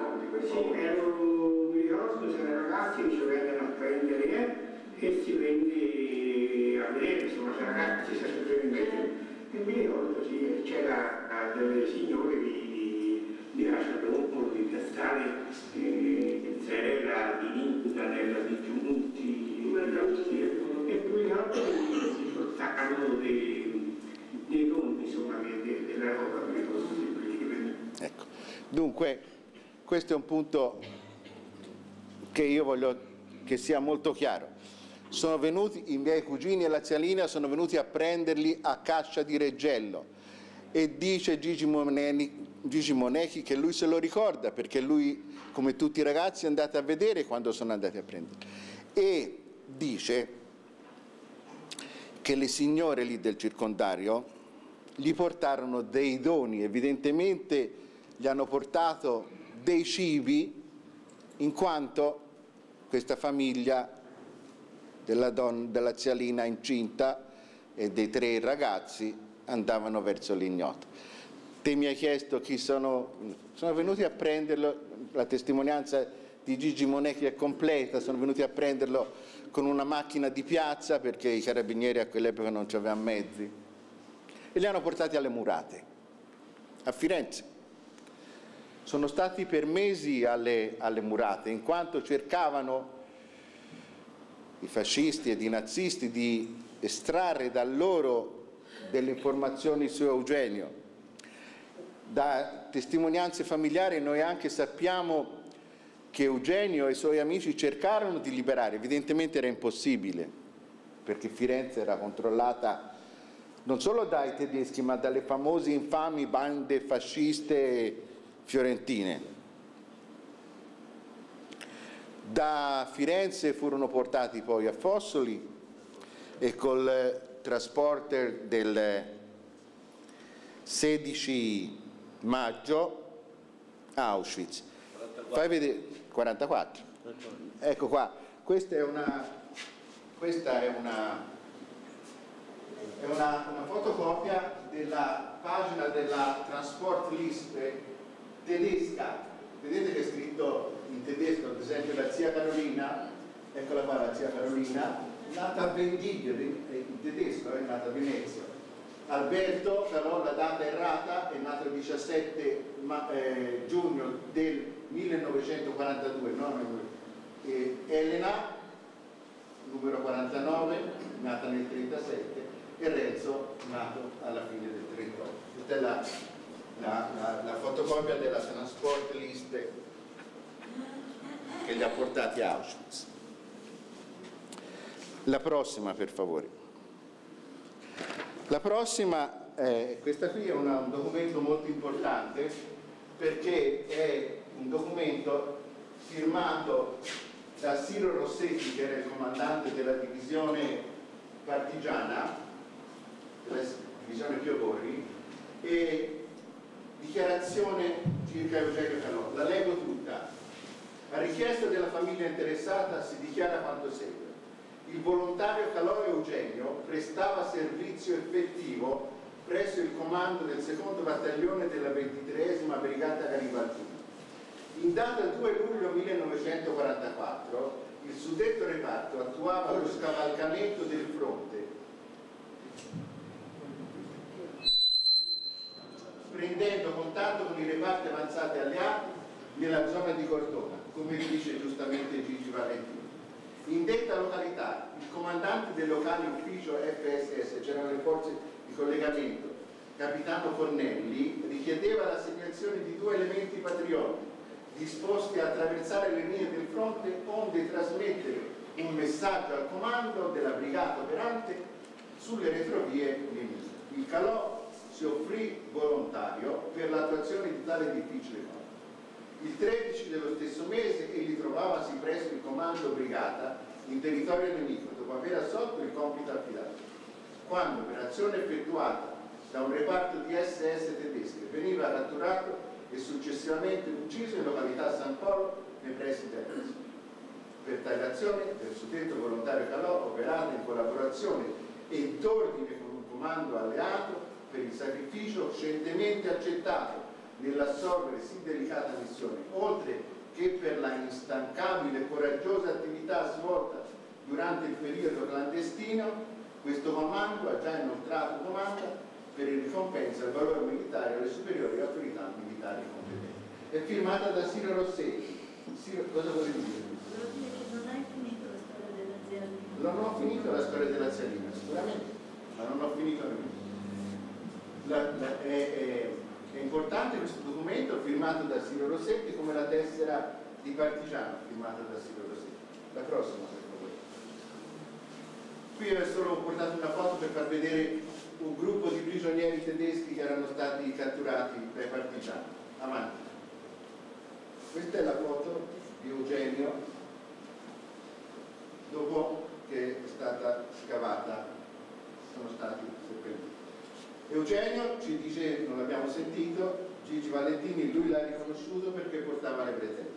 mi ricordo, se erano ragazzi che ci vengono a prendere e si vende a vedere, insomma, se ragazzi si mettere. E mi ricordo, sì, c'era delle signore di Asciardomolo, di Piazzale, di Serra, di Nintanella, di Giunti, e poi si portavano dei conti, insomma, della roba, mi ricordo semplicemente. Ecco, dunque questo è un punto che io voglio che sia molto chiaro. Sono venuti i miei cugini e la zialina, sono venuti a prenderli a Cascia di Reggello e dice Gigi Monechi che lui se lo ricorda perché lui, come tutti i ragazzi, è andato a vedere quando sono andati a prenderli, e dice che le signore lì del circondario gli portarono dei doni, evidentemente gli hanno portato dei cibi, in quanto questa famiglia della zialina incinta e dei 3 ragazzi andavano verso l'ignoto. Te mi hai chiesto chi sono venuti a prenderlo, la testimonianza di Gigi Monechi è completa, sono venuti a prenderlo con una macchina di piazza perché i carabinieri a quell'epoca non c'avevano mezzi e li hanno portati alle Murate, a Firenze. Sono stati per mesi alle Murate in quanto cercavano i fascisti ed i nazisti di estrarre da loro delle informazioni su Eugenio. Da testimonianze familiari noi anche sappiamo che Eugenio e i suoi amici cercarono di liberare, evidentemente era impossibile, perché Firenze era controllata non solo dai tedeschi, ma dalle famose infami bande fasciste fiorentine. Da Firenze furono portati poi a Fossoli e col trasporter del 16 maggio a Auschwitz. Fai vedere 44. Ecco qua, questa è una fotocopia della pagina della Transport List tedesca. Vedete che è scritto in tedesco, ad esempio la zia Carolina, eccola qua la zia Carolina, nata a Vendiglio, in tedesco, è nata a Venezia. Alberto, però la data errata, è nato il 17 giugno del 1942, Elena, numero 49, nata nel 37, e Renzo, nato alla fine del 38. Questa è la fotocopia della Transport List che li ha portati a Auschwitz. La prossima, per favore. La prossima, questa qui è un documento molto importante perché è un documento firmato da Ciro Rossetti, che era il comandante della divisione partigiana, della divisione Piogorri, e dichiarazione circa Eugenio Calò. La leggo tutta. A richiesta della famiglia interessata si dichiara quanto segue. Il volontario Calò Eugenio prestava servizio effettivo presso il comando del secondo battaglione della 23esima Brigata Garibaldina. In data 2 luglio 1944 il suddetto reparto attuava lo scavalcamento del fronte, prendendo contatto con i reparti avanzati alleati nella zona di Cortona, come dice giustamente Gigi Valentino. In detta località il comandante del locale ufficio FSS, c'erano le forze di collegamento, capitano Cornelli, richiedeva l'assegnazione di 2 elementi patrioti disposti a attraversare le linee del fronte onde trasmettere un messaggio al comando della brigata operante sulle retrovie nemiche. Il Calò si offrì volontario per l'attuazione di tale difficile compito. Il 13 dello stesso mese egli trovavasi presso il comando brigata in territorio nemico dopo aver assolto il compito affidato, quando per azione effettuata da un reparto di SS tedesche veniva catturato e successivamente ucciso in località San Polo nei pressi di Arezzo. Per tale azione del suddetto volontario Calò, operata in collaborazione e d'ordine con un comando alleato, per il sacrificio scientemente accettato nell'assolvere sì delicata missione, oltre che per la instancabile e coraggiosa attività svolta durante il periodo clandestino, questo comando ha già inoltrato domanda per il ricompensa al valore militare alle superiori autorità militari competenti. È firmata da Ciro Rossetti. Ciro, cosa vuole dire? Volevo dire che non hai finito la storia della Zialina. Non ho finito la storia della Zialina, sicuramente, ma non ho finito nemmeno. È importante questo documento firmato da Ciro Rossetti come la tessera di partigiano firmata da Ciro Rossetti. La prossima, per favore. Qui ho solo portato una foto per far vedere un gruppo di prigionieri tedeschi che erano stati catturati dai partigiani. Avanti. Questa è la foto di Eugenio dopo che è stata scavata, sono stati seppelliti. Eugenio ci dice, non l'abbiamo sentito, Gigi Valentini, lui l'ha riconosciuto perché portava le pretese.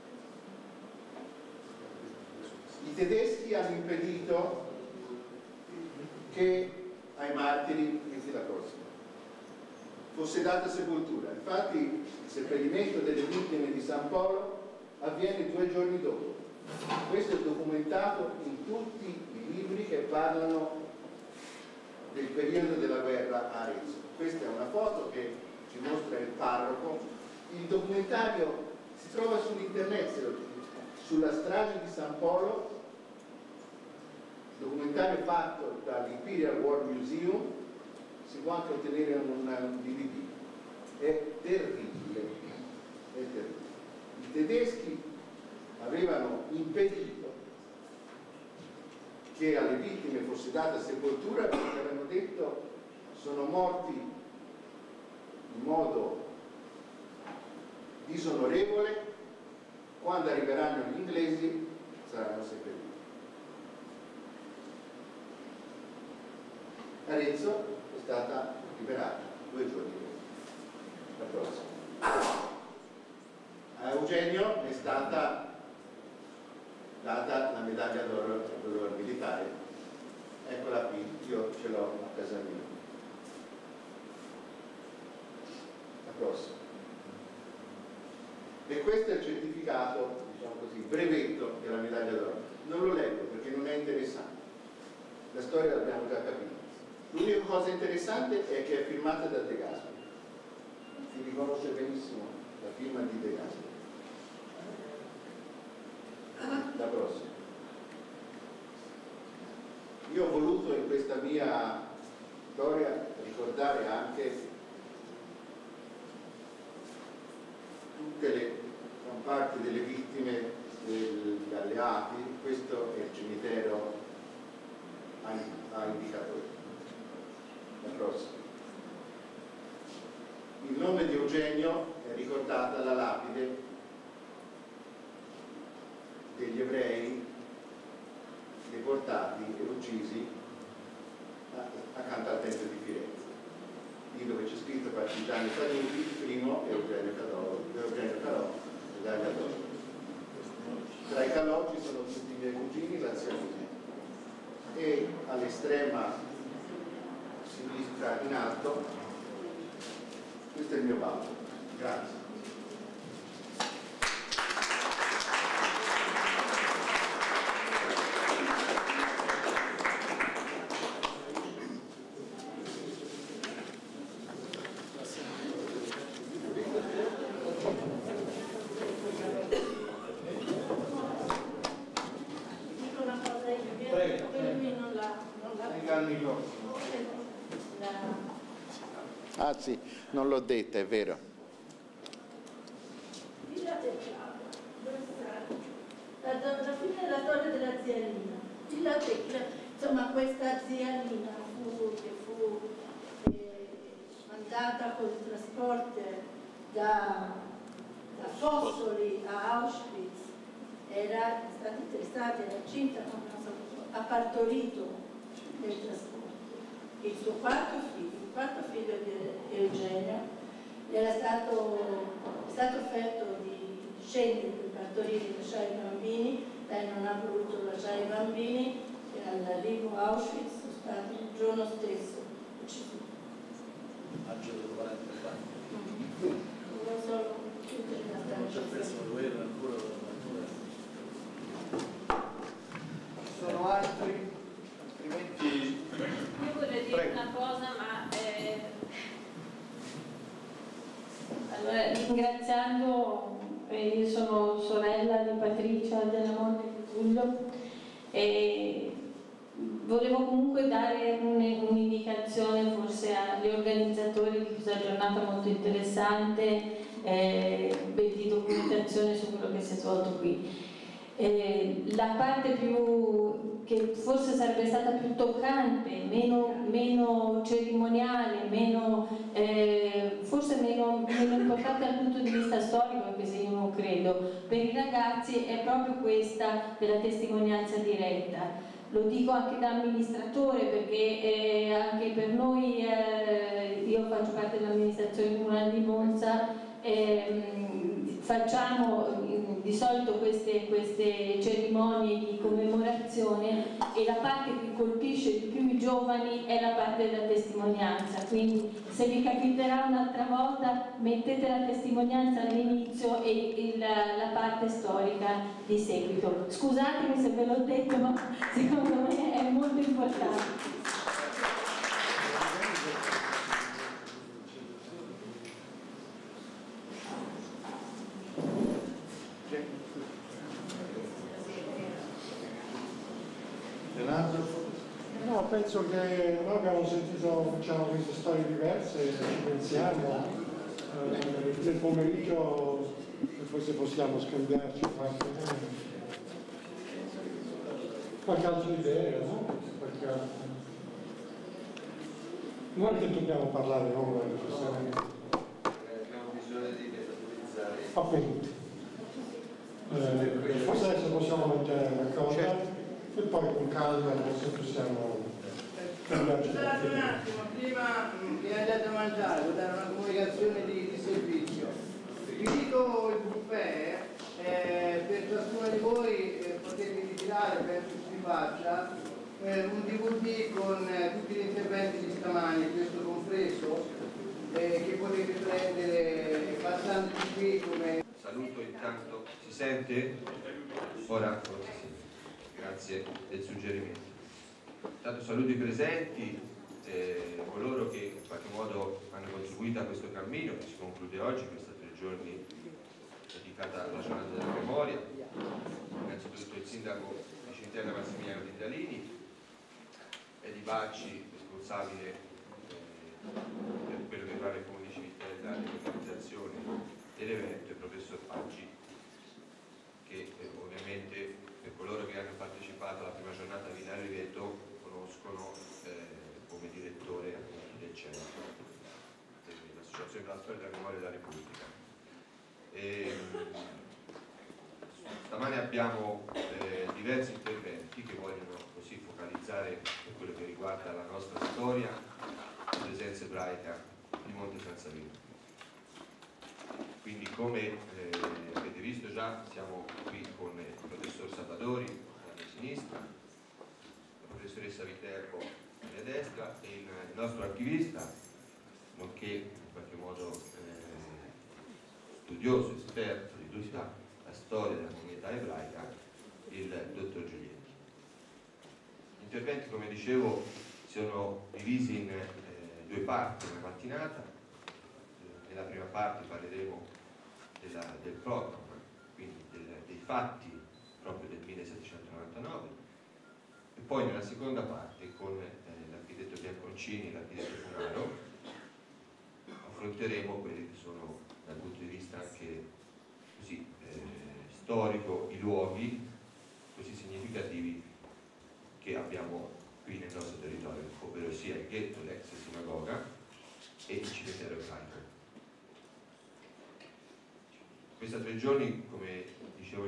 I tedeschi hanno impedito che ai martiri, quindi la prossima, fosse data sepoltura. Infatti il seppellimento delle vittime di San Polo avviene 2 giorni dopo. Questo è documentato in tutti i libri che parlano del periodo della guerra a Arezzo. Questa è una foto che ci mostra il parroco. Il documentario si trova sull'internet, sulla strage di San Polo, documentario fatto dall'Imperial War Museum, si può anche ottenere un DVD. È terribile, è terribile. I tedeschi avevano impedito che alle vittime fosse data sepoltura perché avevano detto sono morti in modo disonorevole, quando arriveranno gli inglesi saranno seppelliti. Arezzo è stata liberata 2 giorni dopo. La prossima. A Eugenio è stata data la medaglia d'oro al valore militare. Eccola qui, io ce l'ho a casa mia. La prossima. E questo è il certificato, diciamo così, brevetto della medaglia d'oro. Non lo leggo perché non è interessante. La storia l'abbiamo già capita. L'unica cosa interessante è che è firmata da De Gasperi. Si riconosce benissimo la firma di De Gasperi. La prossima. Io ho voluto in questa mia storia ricordare anche tutte le parte delle vittime degli alleati. Questo è il cimitero a indicatori. La prossima. Il nome di Eugenio è ricordato alla lapide degli ebrei deportati e uccisi accanto al Tempio di Firenze. Lì dove c'è scritto partigiani caduti, il primo è Eugenio Calò, medaglia d'oro. Tra i Calò ci sono tutti i miei cugini, la zia Lucia. E all'estrema sinistra in alto, questo è il mio babbo. Grazie. Ah sì, non l'ho detta, è vero. La fine della storia della Zialina. Insomma, questa Zialina fu mandata con il trasporto da Fossoli a Auschwitz, era stata interessata, era cinta, ha partorito nel trasporto. Il suo quarto figlio di Eugenio, era stato offerto di scendere per partorire e lasciare i bambini, lei non ha voluto lasciare i bambini e all'arrivo a Auschwitz sono stati il giorno stesso uccisi. Maggio del 40 anni. Non so, C'è perso la guerra ancora. ringraziando, io sono sorella di Patricia Della Monte di Tullio e volevo comunque dare un'indicazione forse agli organizzatori di questa giornata molto interessante di documentazione su quello che si è svolto qui. La parte più che forse sarebbe stata più toccante, meno cerimoniale, forse meno importante dal punto di vista storico, anche se io non credo, per i ragazzi è proprio questa della testimonianza diretta. Lo dico anche da amministratore perché anche per noi, io faccio parte dell'amministrazione comunale di Monza, facciamo di solito queste cerimonie di commemorazione e la parte che colpisce di più i giovani è la parte della testimonianza, quindi se vi capiterà un'altra volta mettete la testimonianza all'inizio e la parte storica di seguito. Scusatemi se ve l'ho detto, ma secondo me è molto importante. No, penso che noi abbiamo sentito, facciamo queste storie diverse, ci pensiamo, nel pomeriggio forse possiamo scambiarci qualche altra idea, no? Non è che dobbiamo parlare ora di questa abbiamo bisogno di metabolizzare. appunto. Forse adesso possiamo mangiare una cosa. E poi con calma adesso possiamo cambiarci. Scusate un attimo, prima che andate a mangiare, devo dare una comunicazione di servizio. Vi dico il buffet, per ciascuno di voi potete ritirare, penso si faccia, un DVD con tutti gli interventi di stamani, questo compreso, che potete prendere passando di qui come... Saluto intanto, si sente? Ora si sente. Grazie del suggerimento. Intanto saluto i presenti, coloro che in qualche modo hanno contribuito a questo cammino che si conclude oggi, questa 3 giorni dedicata alla giornata della memoria. Innanzitutto il sindaco di Civitella Massimiliano Tindalini, Edi Bacci, responsabile per quello che riguarda il comune di Civitella e l'organizzazione dell'evento, e il professor Paggi, che ovviamente per coloro che hanno partecipato alla prima giornata di Villa Riveto conoscono come direttore appunto del centro dell'Associazione per la Storia della Memoria della Repubblica. Stamane abbiamo diversi interventi che vogliono così focalizzare per quello che riguarda la nostra storia, la presenza ebraica di Monte San Savino. Quindi come avete visto già siamo qui con il professor Salvadori alla mia sinistra, la professoressa Viterbo alla mia destra e il nostro archivista, nonché in qualche modo studioso, esperto di tutta la storia della comunità ebraica, il dottor Giulietti. Gli interventi, come dicevo, sono divisi in 2 parti, una mattinata. Nella prima parte parleremo del programma, quindi dei fatti proprio del 1799, e poi nella seconda parte con l'architetto Bianconcini e l'architetto Funaro affronteremo quelli che sono dal punto di vista anche così storico i luoghi così significativi che abbiamo qui nel nostro territorio, ovvero sia il ghetto, l'ex sinagoga e il cimitero ebraico. Questa 3 giorni, come dicevo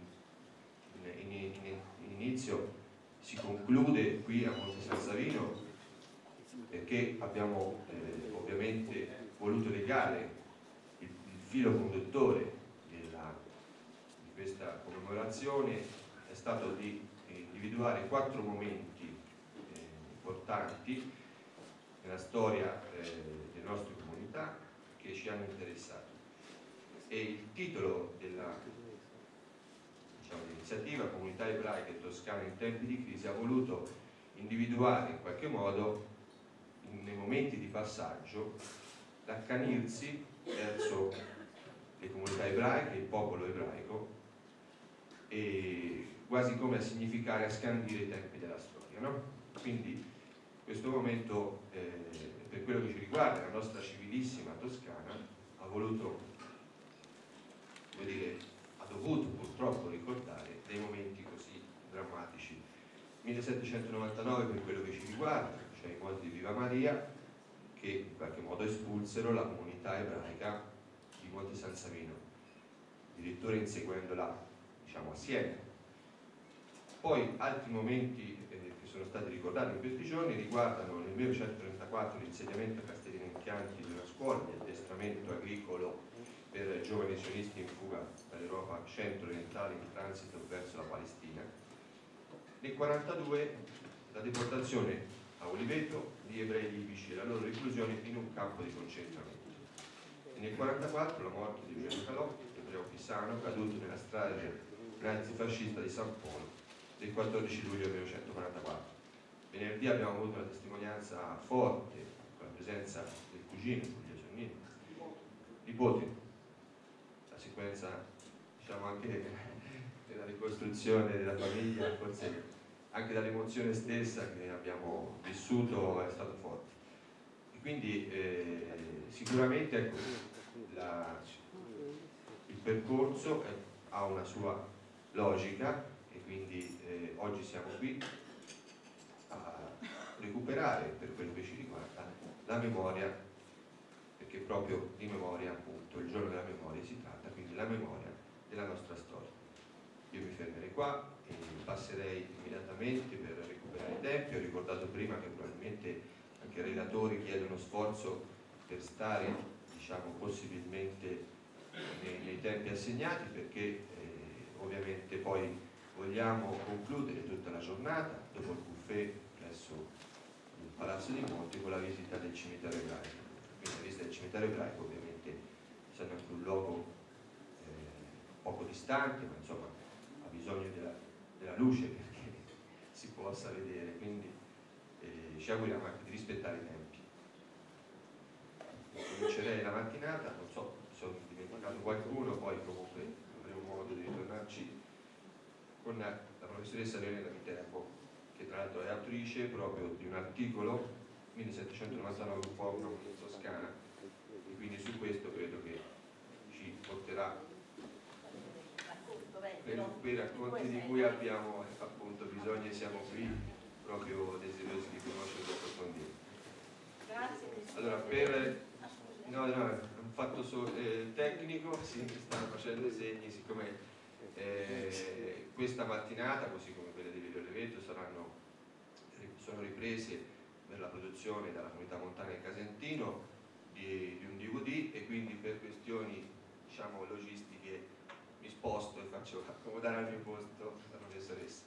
in inizio, si conclude qui a Monte San Savino perché abbiamo ovviamente voluto legare il filo conduttore di questa commemorazione è stato di individuare 4 momenti importanti nella storia delle nostre comunità che ci hanno interessato. E il titolo dell'iniziativa Comunità Ebraiche Toscane in tempi di crisi ha voluto individuare in qualche modo nei momenti di passaggio l'accanirsi verso ebraica, il popolo ebraico, e quasi come a significare, a scandire i tempi della storia, no? Quindi questo momento, per quello che ci riguarda, la nostra civilissima Toscana ha voluto, come dire, ha dovuto purtroppo ricordare dei momenti così drammatici. 1799 per quello che ci riguarda, cioè i molti di Viva Maria, che in qualche modo espulsero la comunità ebraica di Monte San Savino, addirittura inseguendola, diciamo, a Siena. Poi altri momenti che sono stati ricordati in questi giorni riguardano nel 1934 l'insediamento a Castellino in Chianti di una scuola di addestramento agricolo per giovani sionisti in fuga dall'Europa centro-orientale in transito verso la Palestina. Nel 1942 la deportazione a Oliveto di ebrei libici e la loro reclusione in un campo di concentramento. E nel 1944 la morte di Eugenio Calò, ebreo pisano, caduto nella strage nazifascista di San Polo del 14 luglio 1944. Venerdì abbiamo avuto una testimonianza forte con la presenza del cugino Giulio Sonnino, nipote. La sequenza, diciamo, anche della ricostruzione della famiglia, forse anche dall'emozione stessa che abbiamo vissuto, è stato forte. E quindi sicuramente, ecco, il percorso ha una sua logica, e quindi oggi siamo qui a recuperare, per quello che ci riguarda, la memoria, perché proprio di memoria, appunto, il giorno della memoria si tratta, quindi la memoria della nostra storia. Io mi fermerei qua e passerei immediatamente per recuperare i tempi. Ho ricordato prima che probabilmente anche i relatori chiedono sforzo per stare, diciamo, possibilmente nei tempi assegnati, perché ovviamente poi vogliamo concludere tutta la giornata dopo il buffet presso il Palazzo di Monti con la visita del cimitero ebraico. Quindi la visita del cimitero ebraico, ovviamente, essendo anche un luogo poco distante, ma insomma ha bisogno della luce perché si possa vedere, quindi ci auguriamo anche di rispettare i tempi. Comincerei la mattinata, non so se ho dimenticato qualcuno, poi comunque avremo modo di ritornarci con la professoressa Leonela Viterbo, che tra l'altro è autrice proprio di un articolo 1799 un forum in Toscana, e quindi su questo credo che ci porterà per quei racconti di cui abbiamo appunto bisogno e siamo qui proprio desiderosi di conoscere e di approfondire. Grazie. Allora, no, è un fatto tecnico, si stanno facendo i segni, siccome questa mattinata, così come quelle di Video Leveto, sono riprese per la produzione dalla Comunità Montana di Casentino di un DVD, e quindi per questioni, diciamo, logistiche mi sposto e faccio accomodare al mio posto la professoressa.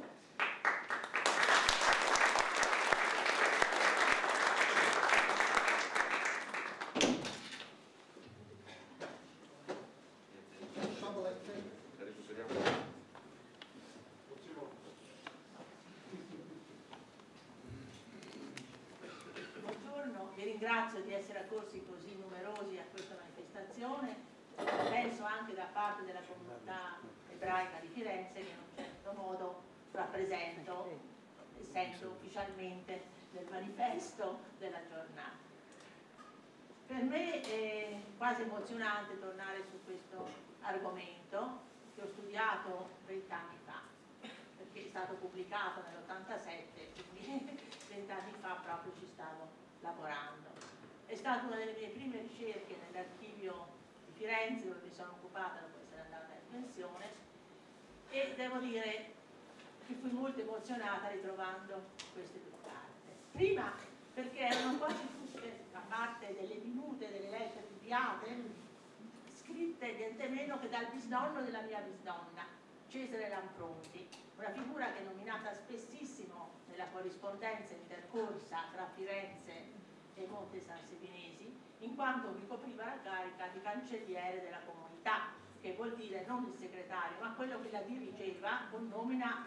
Buongiorno, vi ringrazio di essere accorsi così numerosi a questa manifestazione. Penso anche da parte della comunità ebraica di Firenze, che in un certo modo rappresento, essendo ufficialmente nel manifesto della giornata. Per me è quasi emozionante tornare su questo argomento che ho studiato 20 anni fa, perché è stato pubblicato nell'87, quindi 20 anni fa proprio ci stavo lavorando. È stata una delle mie prime ricerche nell'archivio Firenze, dove mi sono occupata dopo essere andata in pensione, e devo dire che fui molto emozionata ritrovando queste due carte. Prima perché erano quasi tutte, a parte delle minute, delle lettere inviate, scritte niente meno che dal bisnonno della mia bisnonna, Cesare Lampronti, una figura che è nominata spessissimo nella corrispondenza intercorsa tra Firenze e Monte San Sevinesi, in quanto ricopriva la carica di cancelliere della comunità, che vuol dire non il segretario, ma quello che la dirigeva con nomina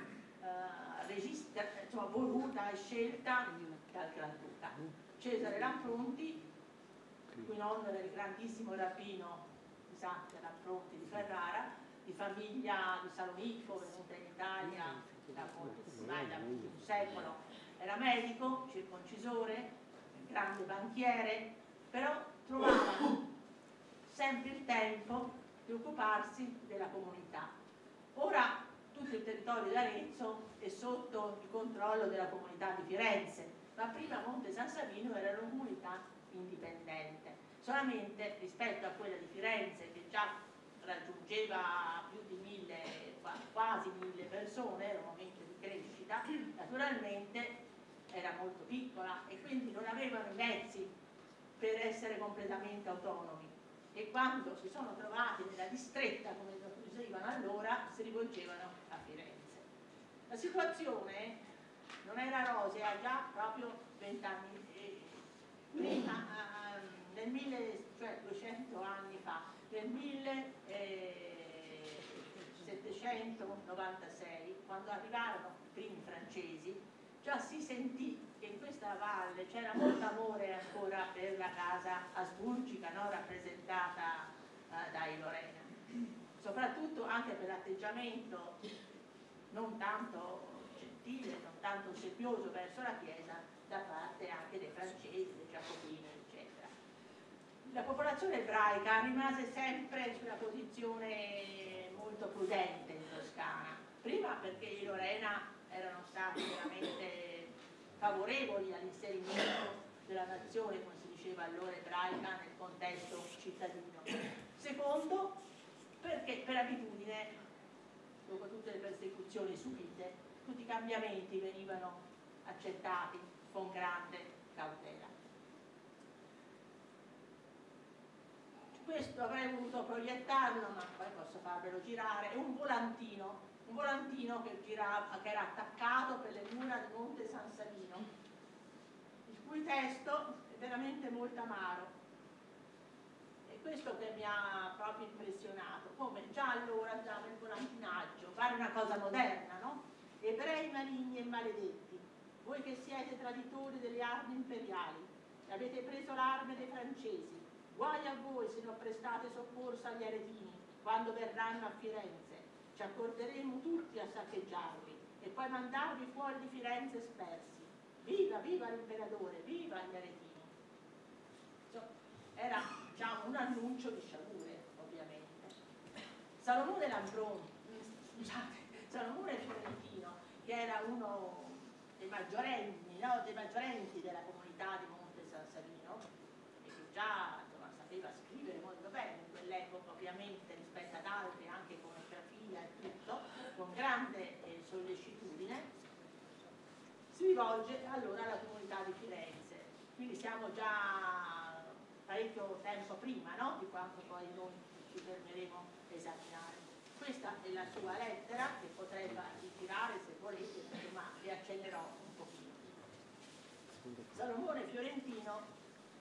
voluta e scelta dal Granduca. Cesare Lampronti, cui nonno era il grandissimo rabbino di pensate all'appronti di Ferrara, di famiglia di Salonicco, venuta in Italia da ormai da più di un secolo. Era medico, circoncisore, grande banchiere, però trovava sempre il tempo di occuparsi della comunità. Ora tutto il territorio di Arezzo è sotto il controllo della comunità di Firenze, ma prima Monte San Savino era una comunità indipendente, solamente rispetto a quella di Firenze, che già raggiungeva più di 1000, quasi 1000 persone, era un momento di crescita, naturalmente era molto piccola e quindi non avevano i mezzi per essere completamente autonomi, e quando si sono trovati nella distretta, come lo dicevano allora, si rivolgevano a Firenze. La situazione non era rosea già proprio 20 anni prima, cioè 200 anni fa, nel 1796, quando arrivarono i primi francesi, già si sentì che in questa valle c'era molto amore ancora per la casa asburgica, no? Rappresentata dai Lorena, soprattutto anche per l'atteggiamento non tanto gentile, non tanto ossequioso verso la Chiesa da parte anche dei francesi, dei giacobini, eccetera. La popolazione ebraica rimase sempre sulla posizione molto prudente in Toscana, prima perché i Lorena erano stati veramente favorevoli all'inserimento della nazione, come si diceva allora, ebraica nel contesto cittadino. Secondo, perché per abitudine, dopo tutte le persecuzioni subite, tutti i cambiamenti venivano accettati con grande cautela. Questo avrei voluto proiettarlo, ma poi posso farvelo girare, è un volantino che girava, che era attaccato per le mura di Monte San Savino, il cui testo è veramente molto amaro. E questo che mi ha proprio impressionato, come già allora, già nel volantinaggio, fare una cosa moderna, no? Ebrei maligni e maledetti, voi che siete traditori delle armi imperiali, e avete preso l'arme dei francesi, guai a voi se non prestate soccorso agli aretini quando verranno a Firenze. Ci accorderemo tutti a saccheggiarvi e poi mandarvi fuori di Firenze spersi. Viva, viva l'imperatore, viva gli aretini. Era diciamo un annuncio di sciagure, ovviamente. Salomone Fiorentino, che era uno dei maggiorenti, no? Dei maggiorenti della comunità di Monte San Savino, e che già sapeva scrivere molto bene in quell'epoca, ovviamente rispetto ad altri, anche come grafia e tutto, con grande sollecitudine, si rivolge allora alla comunità di Firenze. Quindi siamo già parecchio tempo prima, no? Di quanto poi noi ci fermeremo a esaminare. Questa è la sua lettera, che potrei ritirare se volete, ma vi accennerò un pochino. Salomone Fiorentino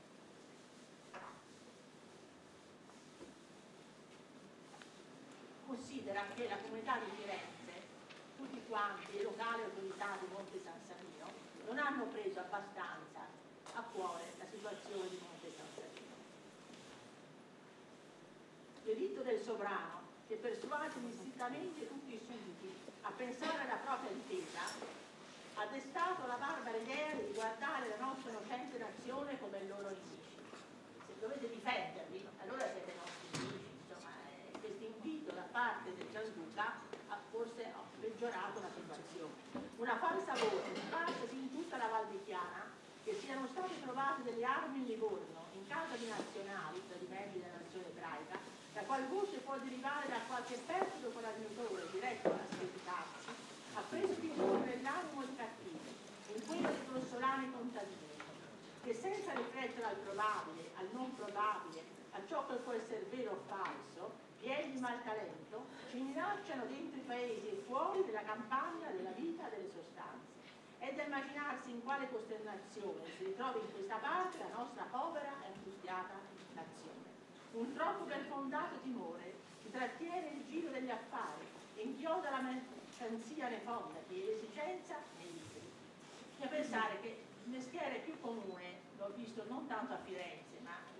considera che la comunità di Firenze, tutti quanti, le locali autorità di Monte San Savino, non hanno preso abbastanza a cuore la situazione di Monte San Savino. L'editto del sovrano, che persuase distintamente tutti i sudditi a pensare alla propria difesa, ha destato la barbara idea di guardare la nostra innocente nazione come loro nemici. Se dovete difendervi, allora siete nostri nemici. Questo invito da parte del Granduca forse ha peggiorato la situazione. Una falsa voce sparsa in tutta la Val di Chiana che siano state trovate delle armi in Livorno in casa di nazionali, cioè di membri della nazione ebraica, la qual voce può derivare da qualche perfido coraggioso diretto a screditarsi, ha preso figura nell'animo di cattivi, in quello dei grossolani contadini, che senza riflettere al probabile, al non probabile, a ciò che può essere vero o falso, pieni di maltalento, ci minacciano dentro i paesi e fuori della campagna della vita delle sostanze. È da immaginarsi in quale costernazione si ritrova in questa parte la nostra povera e angustiata nazione. Un troppo ben fondato timore ci trattiene il giro degli affari e inchioda la mercanzia nei fondati e l'esigenza nei libri. Bisogna pensare che il mestiere più comune, l'ho visto non tanto a Firenze, ma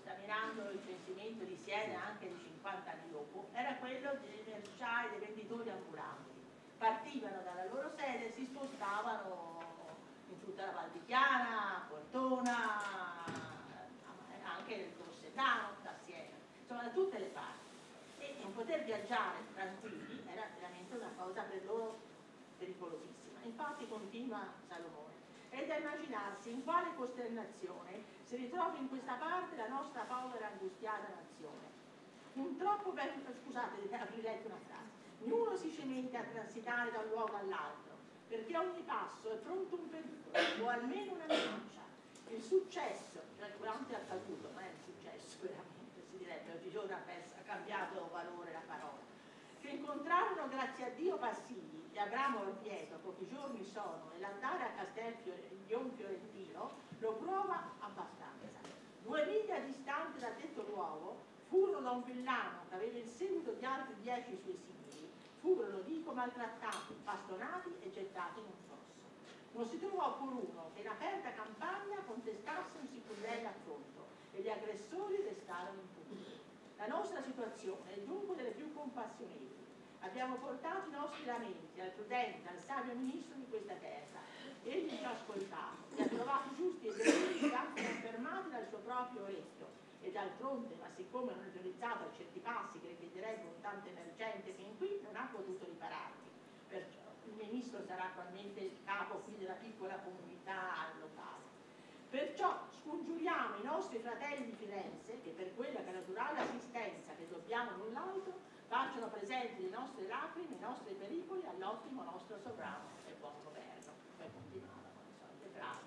esaminando il censimento di Siena anche di 50 anni dopo, era quello dei merciai, dei venditori ambulanti. Partivano dalla loro sede e si spostavano in tutta la Val di Chiana, a Cortona, anche nel Grossetano, da Siena, insomma da tutte le parti. E non poter viaggiare tranquilli era veramente una cosa per loro pericolosissima. Infatti continua Salomone, è da immaginarsi in quale costernazione si ritrova in questa parte la nostra povera angustiata nazione. Un troppo ben, scusate, avrei letto una frase, ognuno si cimenta a transitare da un luogo all'altro, perché a ogni passo è pronto un pericolo o almeno una minaccia. Il successo, cioè durante accaduto, non è il successo veramente, si direbbe oggigiorno ha cambiato valore la parola, che incontrarono grazie a Dio Passigli e Abramo Orvieto pochi giorni sono, e l'andare a Castelfion Fiorentino lo prova abbastanza. 2 miglia distanti da detto luogo furono da un villano che aveva il seguito di altri 10 suoi simili, furono, dico, maltrattati, bastonati e gettati in un fosso. Non si trovò pur uno che in aperta campagna contestasse un sì crudele affronto e gli aggressori restarono impuni. La nostra situazione è dunque delle più compassionevoli. Abbiamo portato i nostri lamenti al prudente, al savio ministro di questa terra. Egli ci ha ascoltato, li ha trovati giusti e veri, anche confermati dal suo proprio orecchio. E d'altronde, ma siccome non è autorizzato a certi passi che richiederebbe un tanto emergente fin qui, non ha potuto ripararli. Perciò il ministro sarà attualmente il capo qui della piccola comunità locale. Perciò scongiuriamo i nostri fratelli di Firenze che per quella che è naturale assistenza che dobbiamo l'un l'altro facciano presenti le nostre lacrime, i nostri pericoli all'ottimo nostro sovrano e buon governo. Poi continuava con le solite frasi.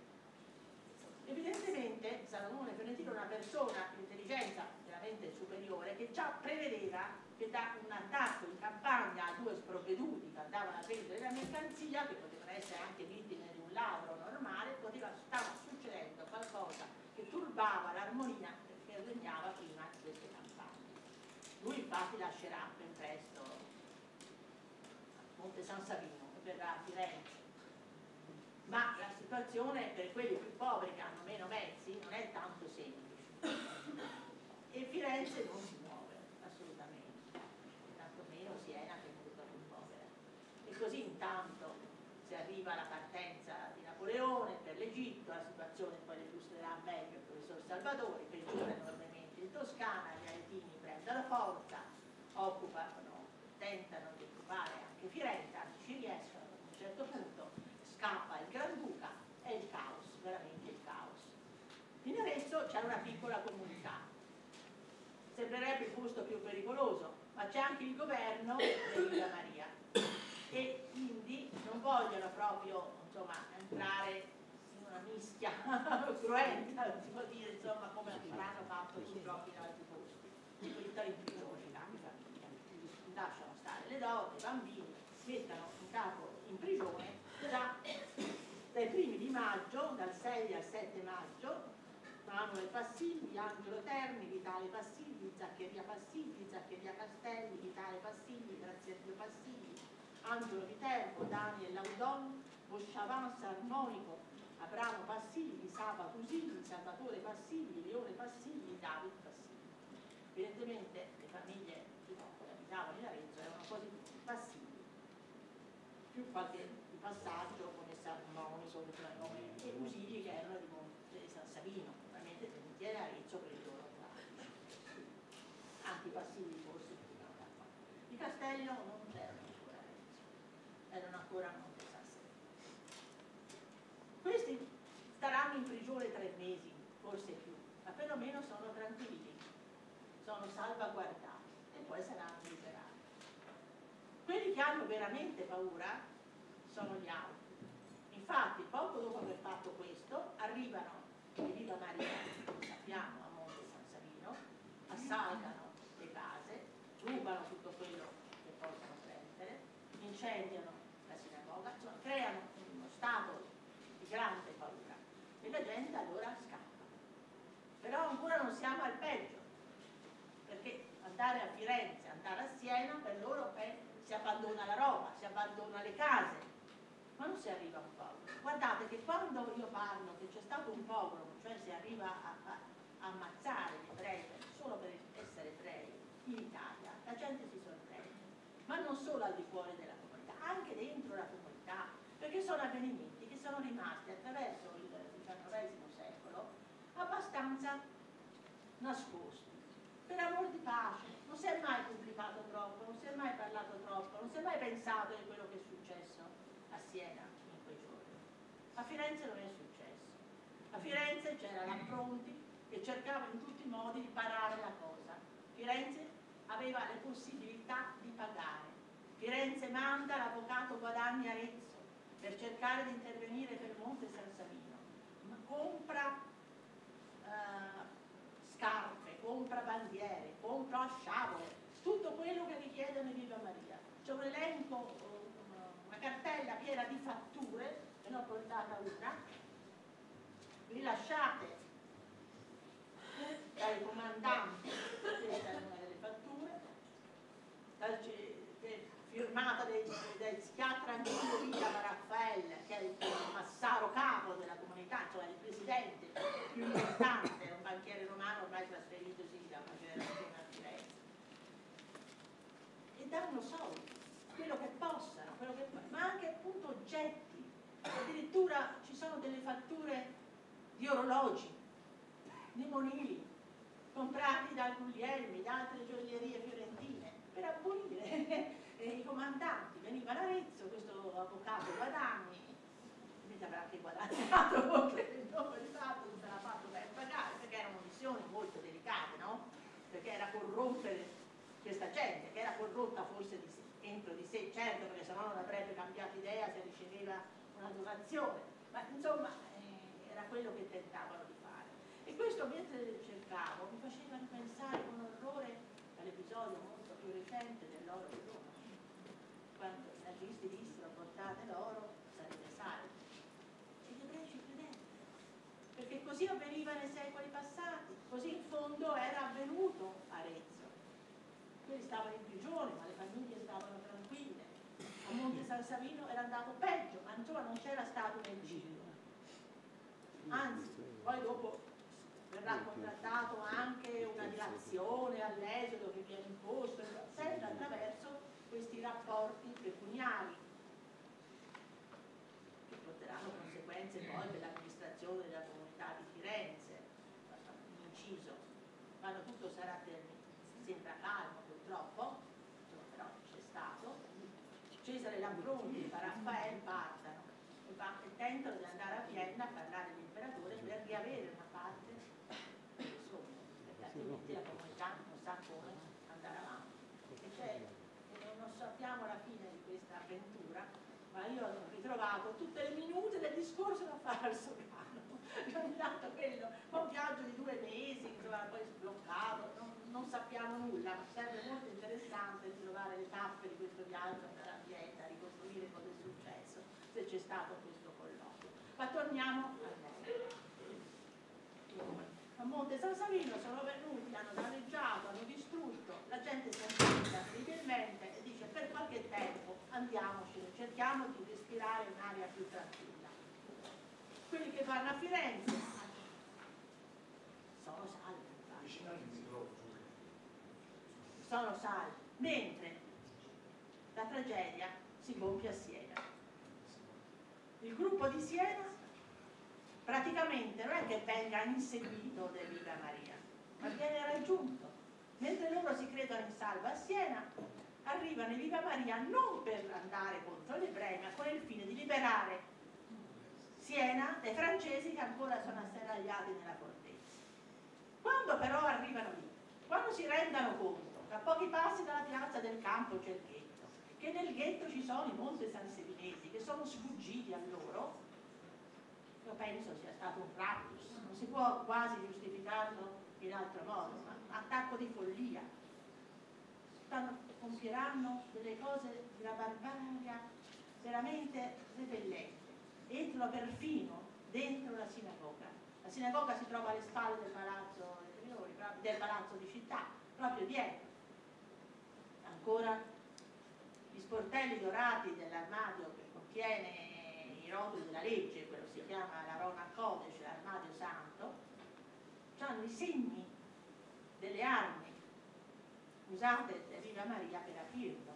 Evidentemente Salomone Fiorentino è una persona di intelligenza veramente superiore che già prevedeva che da un attacco in campagna a 2 sprovveduti che andavano a vendere la mercanzia, che potevano essere anche vittime di un ladro normale, stava succedendo qualcosa che turbava l'armonia che regnava prima di queste campagne. Lui infatti lascerà ben presto Monte San Savino e verrà a Firenze. Ma la situazione per quelli più poveri che hanno meno mezzi non è tanto semplice e Firenze non si muove assolutamente, tantomeno Siena che è molto più povera. E così intanto si arriva alla partenza di Napoleone per l'Egitto, la situazione poi le illustrerà meglio il professor Salvatori, peggiora enormemente in Toscana, gli aretini prendono forza, tentano di occupare anche Firenze, anzi ci riescono ad un certo punto, scappa il Granduca e il caos, veramente il caos. In Arezzo c'è una piccola comunità, sembrerebbe il posto più pericoloso, ma c'è anche il governo di Villa Maria e quindi non vogliono proprio entrare in una mischia cruenta, si può dire, insomma, come hanno fatto purtroppo in altri posti, tipo in prigione, lasciano stare le donne, i bambini, mettono in capo in prigione già dai primi di maggio, dal 6 al 7 maggio, Manuel Passigli, Angelo Terni, Vitale Passigli, Zaccheria Castelli, Vitale Passigli, Graziello Passigli, Angelo Viterbo, Daniel Laudon, Bosciavan Sarmonico, Abramo Passigli, Saba Fusilli, Salvatore Passigli, Leone Passigli, David Passigli. Evidentemente le famiglie che abitavano in Arezzo erano quasi tutti Passigli, più qualche passaggio come Sarmonico e Fusilli che erano di Monte San Savino, veramente tenentiere Arezzo per il loro traffico. Anche i Passigli forse i Castello non c'erano ancora a Arezzo, erano ancora a Monte San Savino. Questi staranno in prigione 3 mesi, forse più, ma perlomeno sono tranquilli, sono salvaguardati e poi saranno liberati. Quelli che hanno veramente paura sono gli altri. Infatti, poco dopo aver fatto questo, arrivano di Villa Maria, sappiamo, a Monte San Savino, assaltano le case, rubano tutto quello che possono prendere, incendiano la sinagoga, insomma, creano uno stato di grande paura e la gente allora scappa. Però ancora non siamo al peggio, perché andare a Firenze, andare a Siena, per loro si abbandona la roba, si abbandona le case, ma non si arriva a un pogrom. Guardate che quando io parlo che c'è stato un pogrom, cioè si arriva ammazzare gli ebrei solo per essere ebrei in Italia, la gente si sorprende, ma non solo al di fuori della comunità, anche dentro la comunità, perché sono avvenimenti che sono rimasti attraverso il XIX secolo abbastanza nascosti. Per amor di pace, non si è mai pubblicato troppo, non si è mai parlato troppo, non si è mai pensato di quello che è successo a Siena in quei giorni. A Firenze non è successo. A Firenze c'era Lampronti che cercava in tutti i modi di parare la cosa. Firenze aveva le possibilità di pagare. Firenze manda l'avvocato Guadagni Arezzo per cercare di intervenire per Monte San Savino, ma compra scarpe, compra bandiere, compra sciabole, tutto quello che richiedono i Viva Maria. C'è un elenco, una cartella piena di fatture, ve ne ho portata una, rilasciate dai comandanti, questa è una delle fatture, firmata dai psichiatra Antonio Vita Raffaele, che è il massaro capo della comunità, cioè il presidente più importante, un banchiere romano ormai trasferitosi da una generazione a Firenze. E danno soldi, quello che possano, ma anche appunto oggetti. Addirittura ci sono delle fatture di orologi, di monili, comprati da Guglielmi, da altre gioiellerie fiorentine, per abolire i comandanti. Veniva ad Arezzo, questo avvocato Guadagni, mi avrà anche guadagnato, credo, di fatto non se l'ha fatto per pagare, perché erano missioni molto delicate, no? Perché era corrompere questa gente, che era corrotta forse entro di sé, certo, perché sennò non avrebbe cambiato idea se riceveva una donazione, ma insomma era quello che tentavano di fare. E questo, mentre cercavo, mi faceva ripensare con orrore all'episodio molto più recente dell'oro di Roma, quando i nazisti dissero portate l'oro, sarete salvi. E gli ebrei ci credevano, perché così avveniva nei secoli passati, così in fondo era avvenuto a Arezzo. Quelli stavano in prigione, ma le famiglie stavano tranquille. A Monte San Savino era andato peggio, ma insomma non c'era stato un eccidio. Anzi, poi dopo verrà contrattato anche una dilazione all'esodo che viene imposto, sempre attraverso questi rapporti pecuniari che porteranno conseguenze poi per l'amministrazione della comunità di Firenze, inciso, quando tutto sarà sembra calmo purtroppo, però c'è stato, Cesare Lampronti e Raffaele partano e tentano di andare a Vienna a parlare all'imperatore per riavere una parte dei soldi, perché altrimenti la comunità non sa come andare avanti. E non sappiamo la fine di questa avventura, ma io ho ritrovato tutte le minute del discorso da fare al Sovrano. Ogni tanto quello, un viaggio di 2 mesi, insomma, poi sbloccato, non sappiamo nulla, ma sarebbe molto interessante trovare le tappe di questo viaggio, andare a Vienna, ricostruire cosa è successo, se c'è stato questo colloquio. Ma torniamo a noi. A Monte San Savino sono venuti, hanno danneggiato, hanno distrutto, la gente si è sentita incredibilmente e dice per qualche tempo andiamocene, cerchiamo di respirare un'aria più tranquilla. Quelli che vanno a Firenze sono salvi, sono salvi, mentre la tragedia si compie a Siena. Il gruppo di Siena praticamente non è che venga inseguito da Viva Maria, ma viene raggiunto. Mentre loro si credono in salvo a Siena, arrivano i Viva Maria non per andare contro gli ebrei, ma con il fine di liberare Siena dai francesi che ancora sono asserragliati nella fortezza. Quando però arrivano lì, quando si rendano conto che a pochi passi dalla piazza del campo c'è il ghetto, che nel ghetto ci sono i Monte San Savinesi che sono sfuggiti a loro, io penso sia stato un raptus, non si può quasi giustificarlo in altro modo, ma un attacco di follia. Compieranno delle cose di una barbaria veramente repellente. Entrano perfino dentro la sinagoga. La sinagoga si trova alle spalle del palazzo di città, proprio dietro. Ancora gli sportelli dorati dell'armadio che contiene i rotoli della legge, quello si chiama la Rona Codex, l'armadio santo, sono i segni delle armi usate da Viva Maria per aprirlo.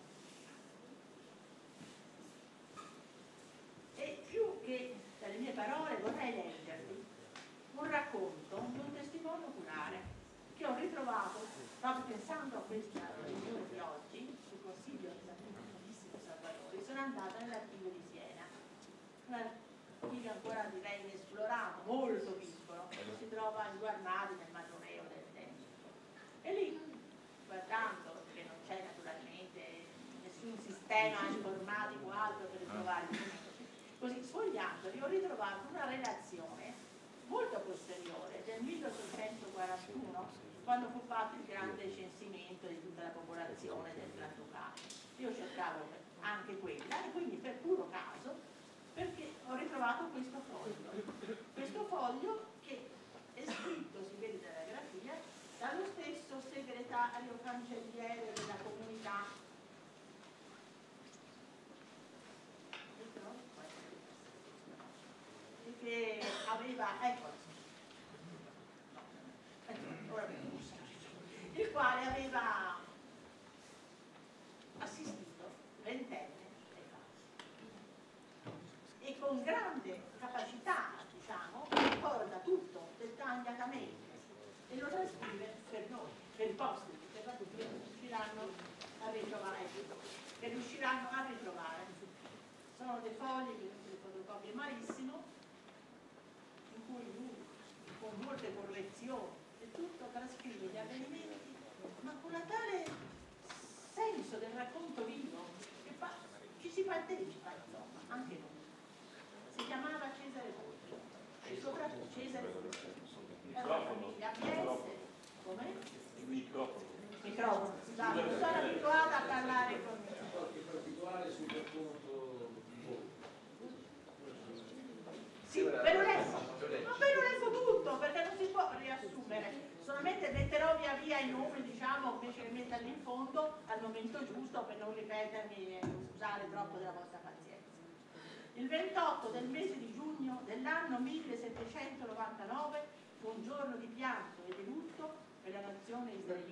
E più che dalle mie parole vorrei leggervi un racconto di un testimone oculare che ho ritrovato proprio pensando a questa riunione di oggi, sul consiglio di Santissimo Salvatore. Sono andata nell'archivio di Siena, un archivio ancora direi inesplorato, molto piccolo, si trova in Guarnari nel Matoneo del tempo. E lì, guardando, che non c'è naturalmente nessun sistema informatico altro per ritrovare il documento, così sfogliandoli ho ritrovato una relazione molto posteriore, del 1841, quando fu fatto il grande censimento di tutta la popolazione del Granducato. Io cercavo anche quella e quindi per puro caso, perché ho ritrovato questo foglio che è scritto, si vede dalla grafia, dallo stesso segretario cancelliere della comunità che aveva, il quale aveva assistito ventenne e con grande capacità, diciamo, ricorda tutto dettagliatamente e lo trascrive per noi, per i posteri, per la che riusciranno a ritrovare, Sono dei fogli che non si le fotocopie malissimo, in cui lui, con molte correzioni e tutto, trascrive gli avvenimenti, ma con una tale senso del racconto vivo che ci si partecipa, insomma, anche noi. Si chiamava Cesare Borgia e soprattutto Cesare Borgia. Era una famiglia PS, come? Il microfono. Microfono, scusate, sono abituata a parlare con me. Qualche particolare sul racconto? Sì, ve lo leggo tutto perché non si può riassumere, solamente metterò via via i nomi, diciamo, invece che metterli in fondo al momento giusto per non ripetermi e usare troppo della vostra pazienza. Il 28 del mese di giugno dell'anno 1799 fu un giorno di pianto e di lutto per la nazione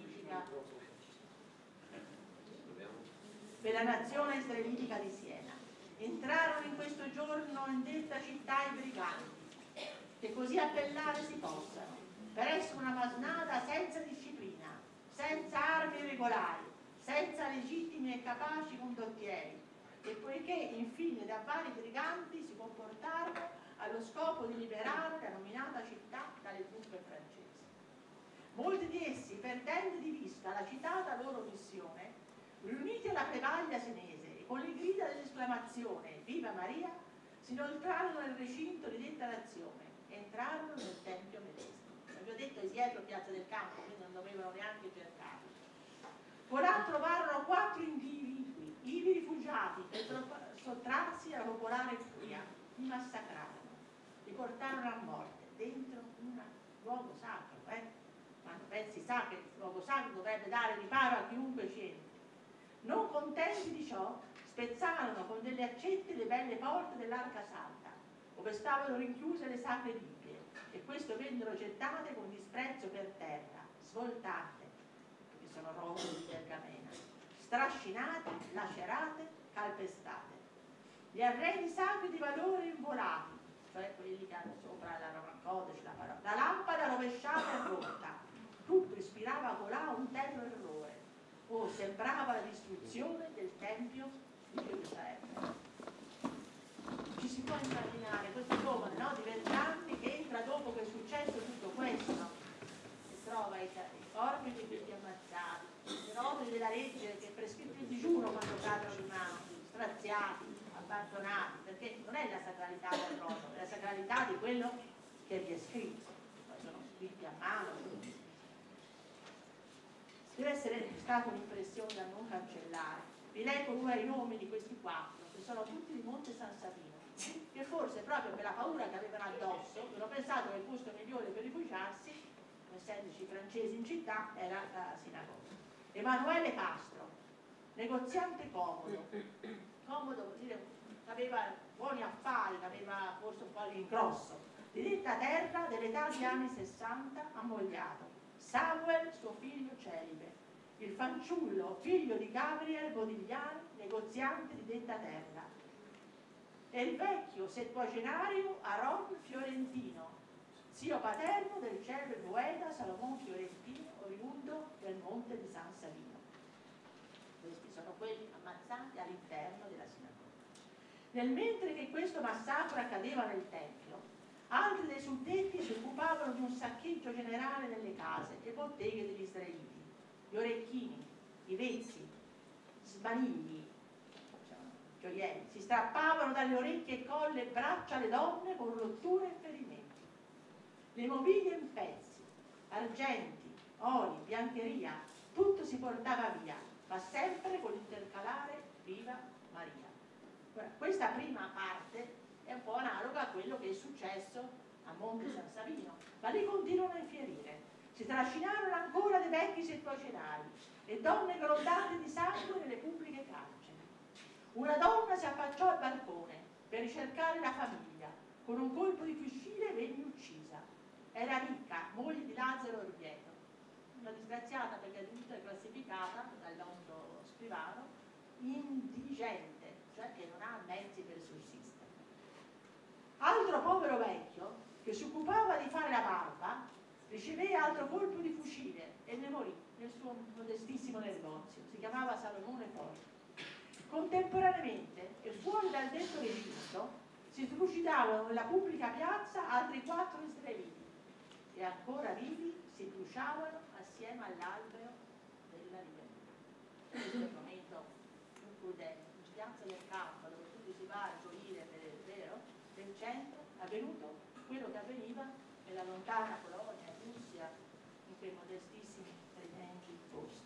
israelitica di Siena. Entrarono in questo giorno in detta città i briganti, che così appellare si possano, per essere una masnada senza disciplina, senza armi regolari, senza legittimi e capaci condottieri, e poiché infine da vari briganti si comportarono allo scopo di liberare la nominata città dalle truppe francesi. Molti di essi, perdendo di vista la citata loro missione, riuniti alla Prevaglia senese e con le grida dell'esclamazione Viva Maria, si inoltrarono nel recinto di detta nazione e entrarono nel Tempio medesimo. Vi ho detto è dietro Piazza del Campo, quindi non dovevano neanche cercarlo. Colà trovarono 4 individui, ivi rifugiati, per sottrarsi alla popolare furia. Li massacrarono, li portarono a morte dentro un luogo sacro. Quando pensi sa che il luogo sacro dovrebbe dare riparo a chiunque ci entri. Non contenti di ciò, spezzarono con delle accette le belle porte dell'Arca Santa, dove stavano rinchiuse le sacre Bibbie, e queste vennero gettate con disprezzo per terra, svoltate, che sono rotoli di pergamena, strascinate, lacerate, calpestate. Gli arredi sacri di valore involati, cioè quelli che hanno sopra la codice, la lampada rovesciata e rotta, tutto ispirava colà un tenero errore, o sembrava la distruzione del Tempio di Gerusalemme. Ci si può immaginare questo giovane, no, di 20 anni che entra dopo che è successo tutto questo, e trova i corpi di questi ammazzati, le robe della legge che prescrive il digiuno quando cadono in mano, straziati, abbandonati, perché non è la sacralità del rogo, è la sacralità di quello che vi è scritto, poi sono scritti a mano. Deve essere stata un'impressione da non cancellare. Vi leggo ora i nomi di questi 4, che sono tutti di Monte San Savino, che forse proprio per la paura che avevano addosso, hanno pensato che il posto migliore per rifugiarsi, essendoci francesi in città, era la sinagoga. Emanuele Castro, negoziante comodo vuol dire aveva buoni affari, aveva forse un po' l'ingrosso, di detta terra dell'età di anni 60 ammogliato, Samuel, suo figlio celibe, il fanciullo figlio di Gabriel Bodigliani, negoziante di detta terra, e il vecchio settuagenario Aron Fiorentino, zio paterno del celebre poeta Salomon Fiorentino, oriundo del monte di San Savino. Questi sono quelli ammazzati all'interno della sinagoga. Nel mentre che questo massacro accadeva nel Tempio, altri dei suddetti si occupavano di un saccheggio generale nelle case e botteghe degli israeliti. Gli orecchini, i vezzi, smanigli, gioielli, si strappavano dalle orecchie e colle e braccia alle donne con rotture e ferimenti. Le mobilie in pezzi, argenti, ori, biancheria, tutto si portava via, ma sempre con l'intercalare Viva Maria. Ora, questa prima parte è un po' analoga a quello che è successo a Monte San Savino, ma lì continuano a infierire. Si trascinarono ancora dei vecchi settuagenari e donne grondate di sangue nelle pubbliche carceri. Una donna si affacciò al balcone per ricercare la famiglia. Con un colpo di fucile venne uccisa. Era Ricca, moglie di Lazzaro Orvieto, una disgraziata perché addirittura è classificata dal mondo scrivano indigente, cioè che non ha mezzi per sussistere. Altro povero vecchio che si occupava di fare la barba ricevette altro colpo di fucile e ne morì nel suo modestissimo negozio. Si chiamava Salomone Forte. Contemporaneamente e fuori dal detto recinto si trucidavano nella pubblica piazza altri 4 israeliti e ancora vivi si bruciavano assieme all'albero della libertà. Questo è il momento più crudele, in piazza del campo dove tutti si va a gioire per il vero del centro, è avvenuto quello che avveniva nella lontana Polonia, Russia, in quei modestissimi tremendi posti.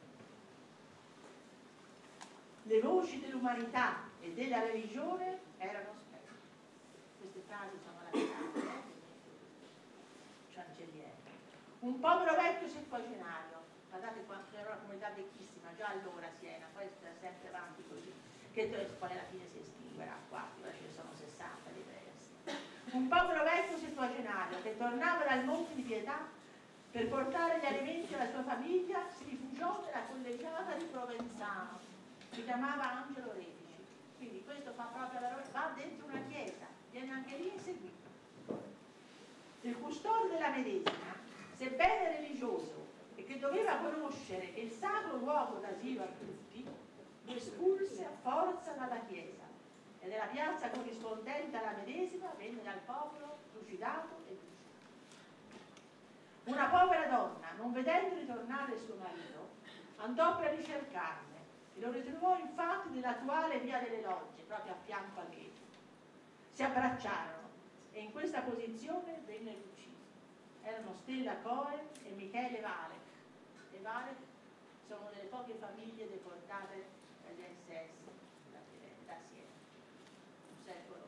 Le voci dell'umanità e della religione erano spente. Queste frasi sono lasciate, Cancelliere. Un povero vecchio settuagenario, guardate quanto era una comunità vecchissima, già allora Siena, poi è sempre avanti così, che poi alla fine si estinguerà qua, ora ce ne sono 60 diversi. Un povero vecchio settuagenario che tornava dal Monte di Pietà per portare gli alimenti alla sua famiglia, si rifugiò nella collegiata di Provenzano, si chiamava Angelo Refici. Quindi questo fa proprio la va dentro una chiesa, viene anche lì inseguito. Il custode della medesima, sebbene religioso e che doveva conoscere che il sacro luogo d'asilo a tutti, lo espulse a forza dalla chiesa e nella piazza corrispondente alla medesima venne dal popolo trucidato e bruciato. Una povera donna, non vedendo ritornare il suo marito, andò per ricercarne e lo ritrovò infatti nell'attuale via delle Logge, proprio a fianco al ghetto. Si abbracciarono e in questa posizione vennero uccisi. Erano Stella Cohen e Michele Valek. Le Valek sono delle poche famiglie deportate dagli SS da Siena, un secolo.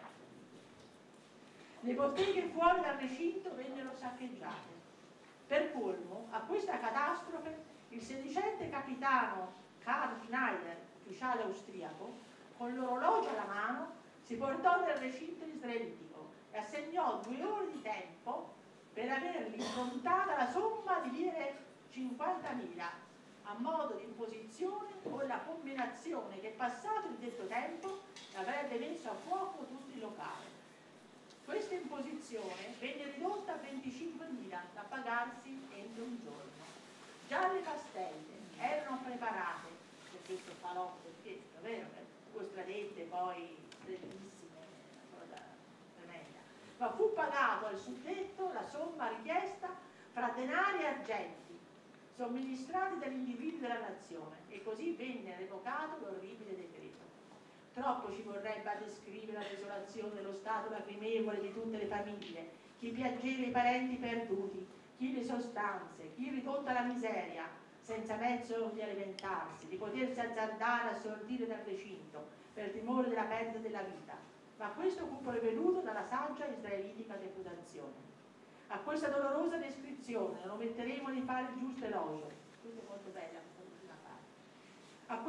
Le botteghe fuori dal recinto vennero saccheggiate. Per colmo, a questa catastrofe, il sedicente capitano Karl Schneider, ufficiale austriaco, con l'orologio alla mano, si portò nel recinto israelitico e assegnò 2 ore di tempo per avergli contata la somma di lire 50.000 a modo di imposizione o la combinazione che passato il detto tempo avrebbe messo a fuoco tutto il locale. Questa imposizione venne ridotta a 25.000 da pagarsi entro un giorno. Già le pastelle erano preparate per questo falò perfetto, vero? Costradette poi bellissime, una cosa tremenda. Ma fu pagato al suddetto la somma richiesta fra denari e argenti, somministrati dagli individui della nazione, e così venne revocato l'orribile decreto. Troppo ci vorrebbe a descrivere la desolazione dello stato lacrimevole di tutte le famiglie, chi piangeva i parenti perduti, chi le sostanze, chi ridotto alla miseria, senza mezzo di alimentarsi, di potersi azzardare a sortire dal recinto per timore della perdita della vita. Ma questo fu prevenuto dalla saggia israelitica deputazione. A questa dolorosa descrizione non ometteremo di fare il giusto elogio. Questa è molto bella questa ultima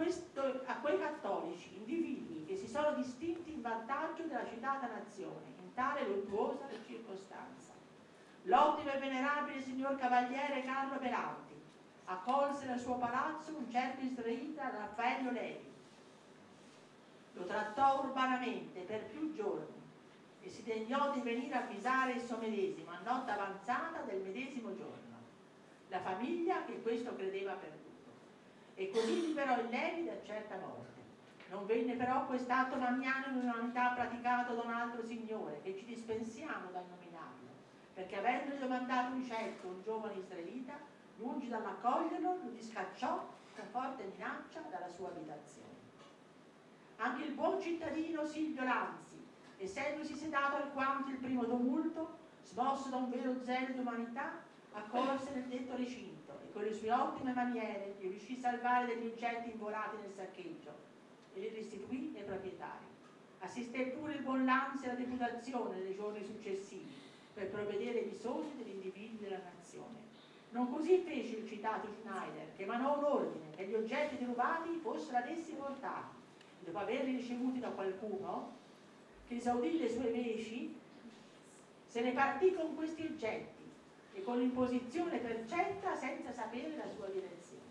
parte. A quei cattolici, individui che si sono distinti in vantaggio della citata nazione, in tale luttuosa circostanza. L'ottimo e venerabile signor Cavaliere Carlo Belanti accolse nel suo palazzo un certo israelita Raffaello Levi. Lo trattò urbanamente per più giorni e si degnò di venire a avvisare esso medesimo a notte avanzata del medesimo giorno la famiglia che questo credeva perduto, e così liberò il Levi da certa morte. Non venne però quest'atto magnano in un'unità praticato da un altro signore, che ci dispensiamo dal nominarlo, perché avendogli domandato ricetto un giovane israelita, lungi dall'accoglierlo, lo discacciò con forte minaccia dalla sua abitazione. Anche il buon cittadino Silvio Lanzi, essendosi sedato alquanto il primo tumulto, smosso da un vero zelo di umanità, accorse nel detto recinto e con le sue ottime maniere gli riuscì a salvare degli oggetti involati nel saccheggio e li restituì ai proprietari. Assisté pure il buon Lanzi alla deputazione nei giorni successivi per provvedere ai bisogni degli individui della nazione. Non così fece il citato Schneider, che emanò un ordine che gli oggetti derubati fossero ad essi portati, e dopo averli ricevuti da qualcuno che esaudì le sue veci, se ne partì con questi oggetti e con l'imposizione per certa senza sapere la sua direzione.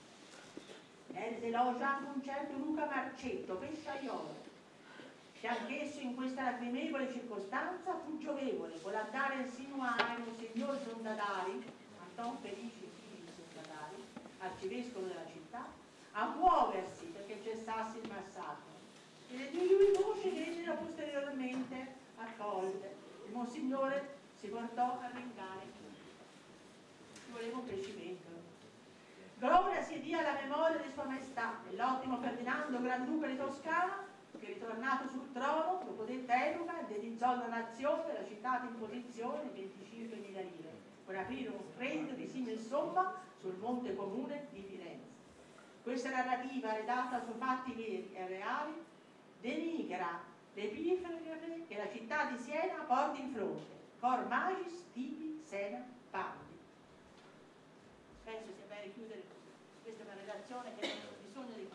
Ne elogia anche un certo Luca Marcetto, pesciaiolo, che anch'esso in questa lacrimevole circostanza fu giovevole con l'andare a insinuare un signor Zondadari, Anton Felice Fili Zondadari, arcivescovo della città, a muoversi perché cessasse il massacro, e le due voci vennero posteriormente accolte. Il Monsignore si portò a ringare. Ci voleva un pescimento. Gloria si dia alla memoria di Sua Maestà e l'ottimo Ferdinando Granduca di Toscana, che ritornato sul trono dopo detta epoca dedizzò alla nazione la citata imposizione di 25.000 lire per aprire un freddo di simil somma sul Monte Comune di Firenze. Questa narrativa, redatta su fatti veri e reali, denigra l'epigrafe che la città di Siena porta in fronte, cor magis tibi Siena pandi. Penso sia bene chiudere qui. Questa è una relazione che non ho bisogno di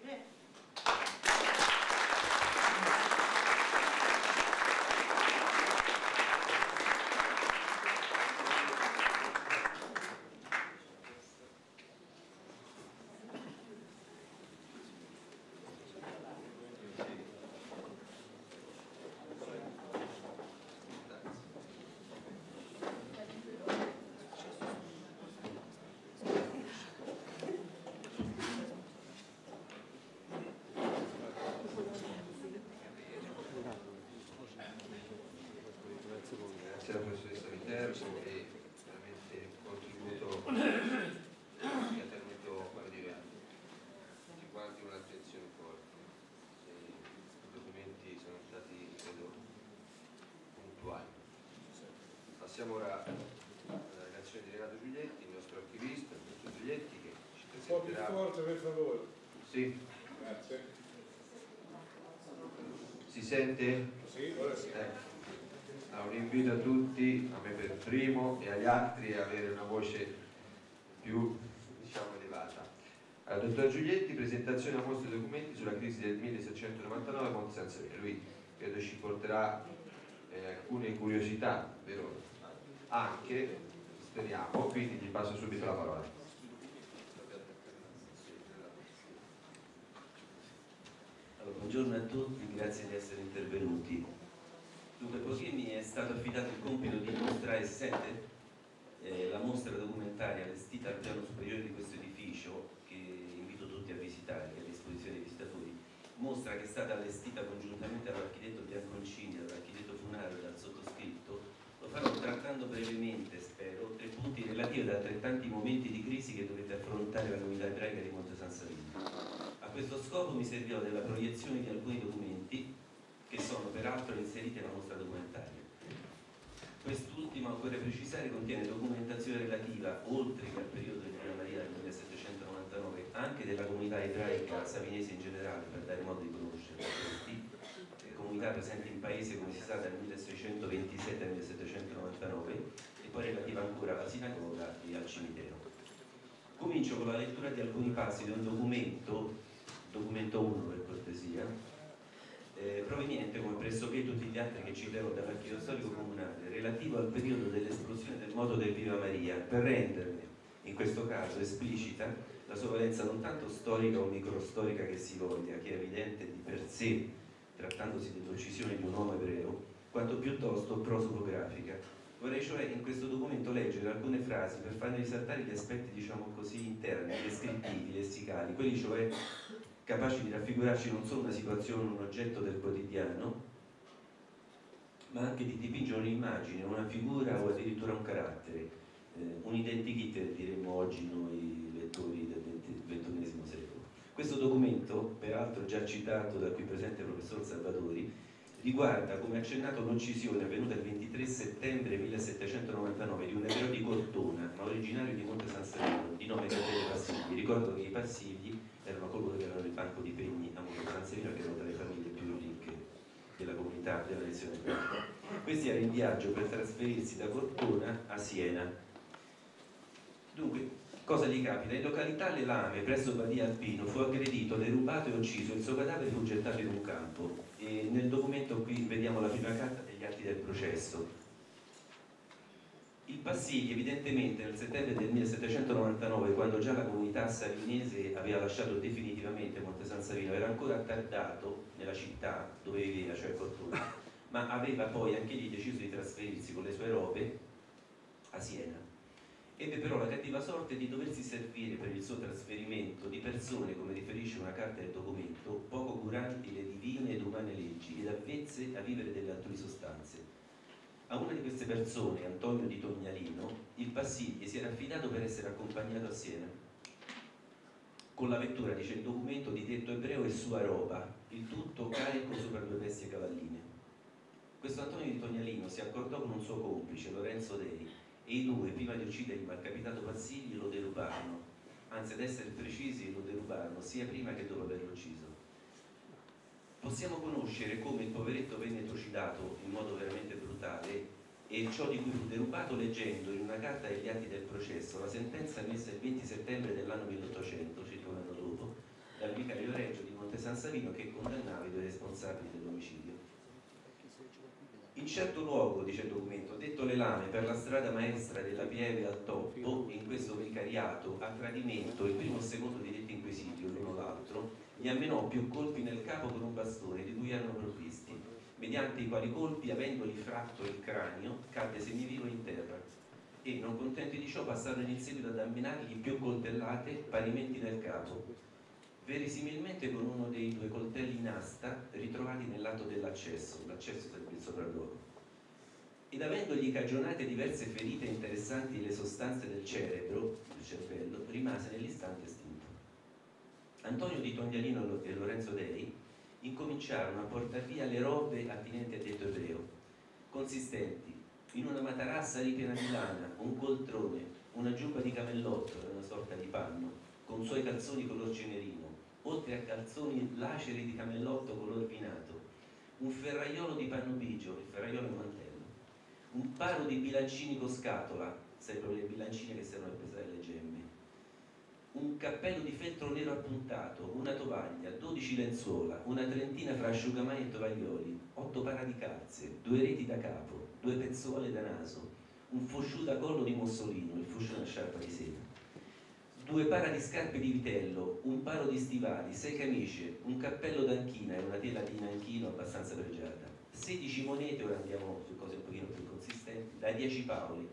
Grazie alla professoressa Viterbo e veramente il contributo che ha tenuto, come dire, tutti quanti un'attenzione forte. I documenti sono stati, credo, puntuali. Passiamo ora alla relazione di Renato Giulietti, il nostro archivista, il dottor Giulietti, che ci presenterà... Un po' più forte, per favore. Sì. Grazie. Si sente? Sì, ora sì. Un invito a tutti, a me per primo e agli altri, a avere una voce più, diciamo, elevata. Allora, dottor Giulietti, presentazione a mostra dei documenti sulla crisi del 1699 a Monte San Severo. Lui credo ci porterà alcune curiosità, vero? Anche, speriamo, quindi gli passo subito la parola. Allora, buongiorno a tutti, grazie di essere intervenuti. Dunque, poiché mi è stato affidato il compito di mostrare, si sente? La mostra documentaria allestita al piano superiore di questo edificio, che invito tutti a visitare, che è a disposizione dei visitatori, mostra che è stata allestita congiuntamente all'architetto Bianconcini, all'architetto Funaro e al sottoscritto. Lo farò trattando brevemente, spero, 3 punti relativi ad altrettanti momenti di crisi che dovete affrontare la comunità ebraica di Monte San Savino. A questo scopo mi servirò della proiezione di alcuni documenti che sono peraltro inseriti nella mostra documentaria. Quest'ultima, occorre precisare, contiene documentazione relativa, oltre che al periodo di Maria Maria del 1799, anche della comunità ebraica savinese in generale, per dare modo di conoscere questi, comunità presenti in paese, come si sa, dal 1627 al 1799, e poi relativa ancora alla sinagoga e al cimitero. Comincio con la lettura di alcuni passi di un documento 1 per cortesia, proveniente, come pressoché tutti gli altri che citerò, dall'archivio storico comunale, relativo al periodo dell'esplosione del moto del Viva Maria, per renderne, in questo caso, esplicita la sua valenza non tanto storica o microstorica che si voglia, che è evidente di per sé, trattandosi dell'uccisione di un uomo ebreo, quanto piuttosto prosopografica. Vorrei cioè in questo documento leggere alcune frasi per farne risaltare gli aspetti, diciamo così, interni, descrittivi, lessicali, quelli cioè capaci di raffigurarci non solo una situazione, un oggetto del quotidiano, ma anche di dipingere un'immagine, una figura o addirittura un carattere, un identikit, diremmo oggi noi lettori del XXI secolo. Questo documento, peraltro già citato dal qui presente professor Salvatori, riguarda, come accennato, l'uccisione avvenuta il 23 settembre 1799 di un ebreo di Cortona, ma originario di Monte San Sereno, di nome Gabriele Passigli. Ricordo che i Passigli erano coloro che erano il banco di Pegni a Monte San Sereno, che erano tra le famiglie più ricche della comunità della lezione ebraica. Questi erano in viaggio per trasferirsi da Cortona a Siena. Dunque, cosa gli capita? In località Le Lame, presso Badia Alpino, fu aggredito, derubato e ucciso. Il suo cadavere fu gettato in un campo. E nel documento qui vediamo la prima carta degli atti del processo. Il Passigli, evidentemente, nel settembre del 1799, quando già la comunità savinese aveva lasciato definitivamente Monte San Savino, era ancora attardato nella città dove viveva, cioè Cortona, ma aveva poi anche lì deciso di trasferirsi con le sue robe a Siena. Ebbe però la cattiva sorte di doversi servire per il suo trasferimento di persone, come riferisce una carta del documento, poco curanti le divine ed umane leggi ed avvezze a vivere delle altrui sostanze. A una di queste persone, Antonio di Tognalino, il Passigli si era affidato per essere accompagnato a Siena con la vettura, dice il documento, di detto ebreo e sua roba, il tutto carico sopra 2 bestie cavalline. Questo Antonio di Tognalino si accordò con un suo complice, Lorenzo Dei, e i due, prima di uccidere il malcapitato Passigli, lo derubarono. Anzi, ad essere precisi, lo derubarono sia prima che dopo averlo ucciso. Possiamo conoscere come il poveretto venne trucidato in modo veramente brutale e ciò di cui fu derubato leggendo in una carta degli atti del processo la sentenza emessa il 20 settembre dell'anno 1800, circa un anno dopo, dal vicario reggio di Monte San Savino, che condannava i 2 responsabili dell'omicidio. In certo luogo, dice il documento, detto Le Lame, per la strada maestra della Pieve al Toppo, in questo vicariato, a tradimento, il primo e il secondo diretti inquisiti, l'uno l'altro, gli ammenò più colpi nel capo con un bastone di cui erano provvisti, mediante i quali colpi, avendogli fratto il cranio, cadde semivivo in terra, e, non contenti di ciò, passarono in seguito ad ammenargli più coltellate parimenti nel capo, verisimilmente con uno dei 2 coltelli in asta ritrovati nel lato dell'accesso, l'accesso sarebbe il sopralluogo, ed avendogli cagionate diverse ferite interessanti le sostanze del cerebro, del cervello, rimase nell'istante estinto. Antonio di Tognalino e Lorenzo Dei incominciarono a portar via le robe attinenti a detto ebreo, consistenti in una matarassa ripiena di lana, un coltrone, una giubba di camellotto, una sorta di panno, con suoi calzoni color cenerino, oltre a calzoni laceri di camellotto color vinato, un ferraiolo di panno bigio, il ferraiolo in mantello, un paro di bilancini con scatola, sempre le bilancine che servono a pesare le gemme, un cappello di feltro nero appuntato, una tovaglia, 12 lenzuola, una trentina fra asciugamani e tovaglioli, 8 para di calze, 2 reti da capo, 2 pezzuole da naso, un fusciù da collo di Mussolino, il fusciù è una sciarpa di seta, 2 para di scarpe di vitello, un paro di stivali, 6 camicie, un cappello d'anchina e una tela di nanchino abbastanza pregiata, 16 monete, ora andiamo su cose un pochino più consistenti, da 10 paoli,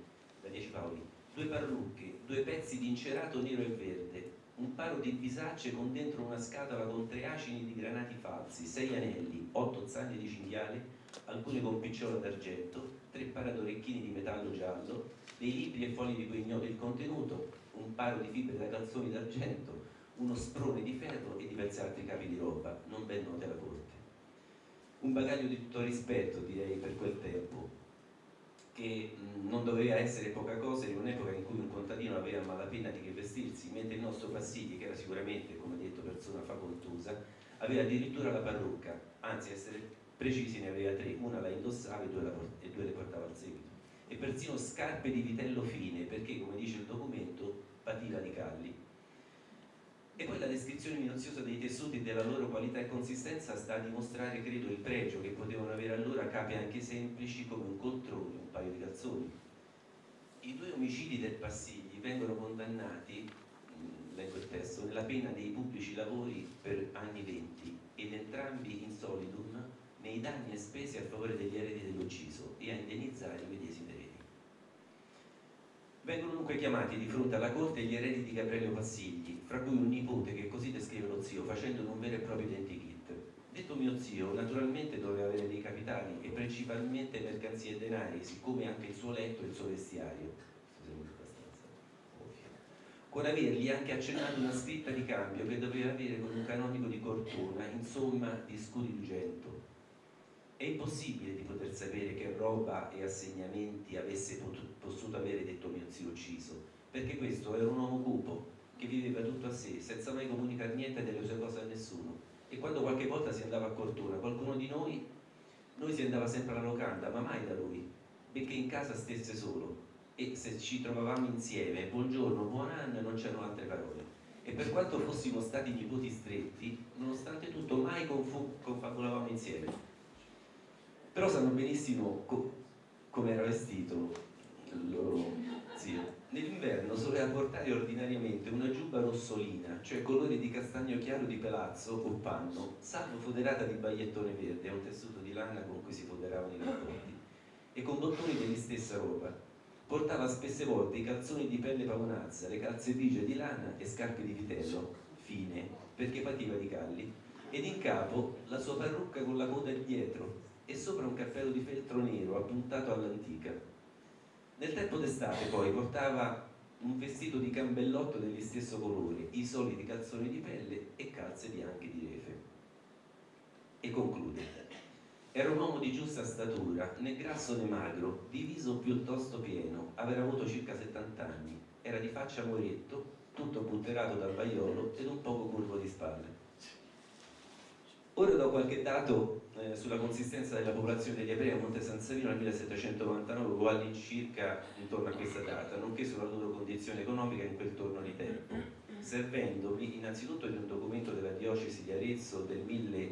2 parrucche, 2 pezzi di incerato nero e verde, un paro di bisacce con dentro una scatola con 3 acini di granati falsi, 6 anelli, 8 zanne di cinghiale, alcune con picciola d'argento, 3 para d'orecchini di metallo giallo, dei libri e fogli di cui ignoto il contenuto, un paro di fibre da calzoni d'argento, uno sprone di ferro e diversi altri capi di roba, non ben noti alla corte. Un bagaglio di tutto rispetto, direi, per quel tempo, che non doveva essere poca cosa in un'epoca in cui un contadino aveva malapena di che vestirsi, mentre il nostro Passigli, che era sicuramente, come detto, persona facoltosa, aveva addirittura la parrucca, anzi, a essere precisi, ne aveva 3, una la indossava e 2 le portava al seguito, e persino scarpe di vitello fine, perché, come dice il documento, pativa di calli. E poi la descrizione minuziosa dei tessuti e della loro qualità e consistenza sta a dimostrare, credo, il pregio che potevano avere allora capi anche semplici come un coltrone o un paio di calzoni. I 2 omicidi del Passigli vengono condannati, leggo il testo, nella pena dei pubblici lavori per anni 20 ed entrambi in solidum nei danni e spesi a favore degli eredi dell'ucciso e a indennizzare i medesimi eredi. Vengono dunque chiamati di fronte alla corte gli eredi di Gabriele Passigli, fra cui un nipote che così descrive lo zio, facendone un vero e proprio identikit. Detto mio zio, naturalmente doveva avere dei capitali e principalmente mercanzie e denari, siccome anche il suo letto e il suo vestiario. Con avergli anche accennato una scritta di cambio che doveva avere con un canonico di Cortona, insomma di scudi d'ugento. È impossibile di poter sapere che roba e assegnamenti avesse potuto avere detto mio zio ucciso, perché questo era un uomo cupo, che viveva tutto a sé, senza mai comunicare niente delle sue cose a nessuno. E quando qualche volta si andava a Cortona, qualcuno di noi si andava sempre alla locanda, ma mai da lui, benché in casa stesse solo. E se ci trovavamo insieme, buongiorno, buon anno, non c'erano altre parole. E per quanto fossimo stati nipoti stretti, nonostante tutto mai confabulavamo insieme. Però sanno benissimo come era vestito il loro zio. Nell'inverno soleva portare ordinariamente una giubba rossolina, cioè colore di castagno chiaro di pelazzo o panno, salvo foderata di bagliettone verde, un tessuto di lana con cui si foderavano i rapporti, e con bottoni della stessa roba. Portava spesse volte i calzoni di pelle pavonazza, le calze grigie di lana e scarpe di vitello, fine, perché pativa di calli, ed in capo la sua parrucca con la coda dietro e sopra un cappello di feltro nero appuntato all'antica. Nel tempo d'estate poi portava un vestito di cambellotto degli stesso colore, i soliti calzoni di pelle e calze bianche di refe. E conclude: era un uomo di giusta statura, né grasso né magro, di viso piuttosto pieno, aveva avuto circa 70 anni, era di faccia moretto, tutto butterato dal baiolo ed un poco curvo di spalle. Ora do qualche dato sulla consistenza della popolazione degli ebrei a Monte San Savino nel 1799 o all'incirca intorno a questa data, nonché sulla loro condizione economica in quel torno di tempo, servendovi innanzitutto di un documento della diocesi di Arezzo del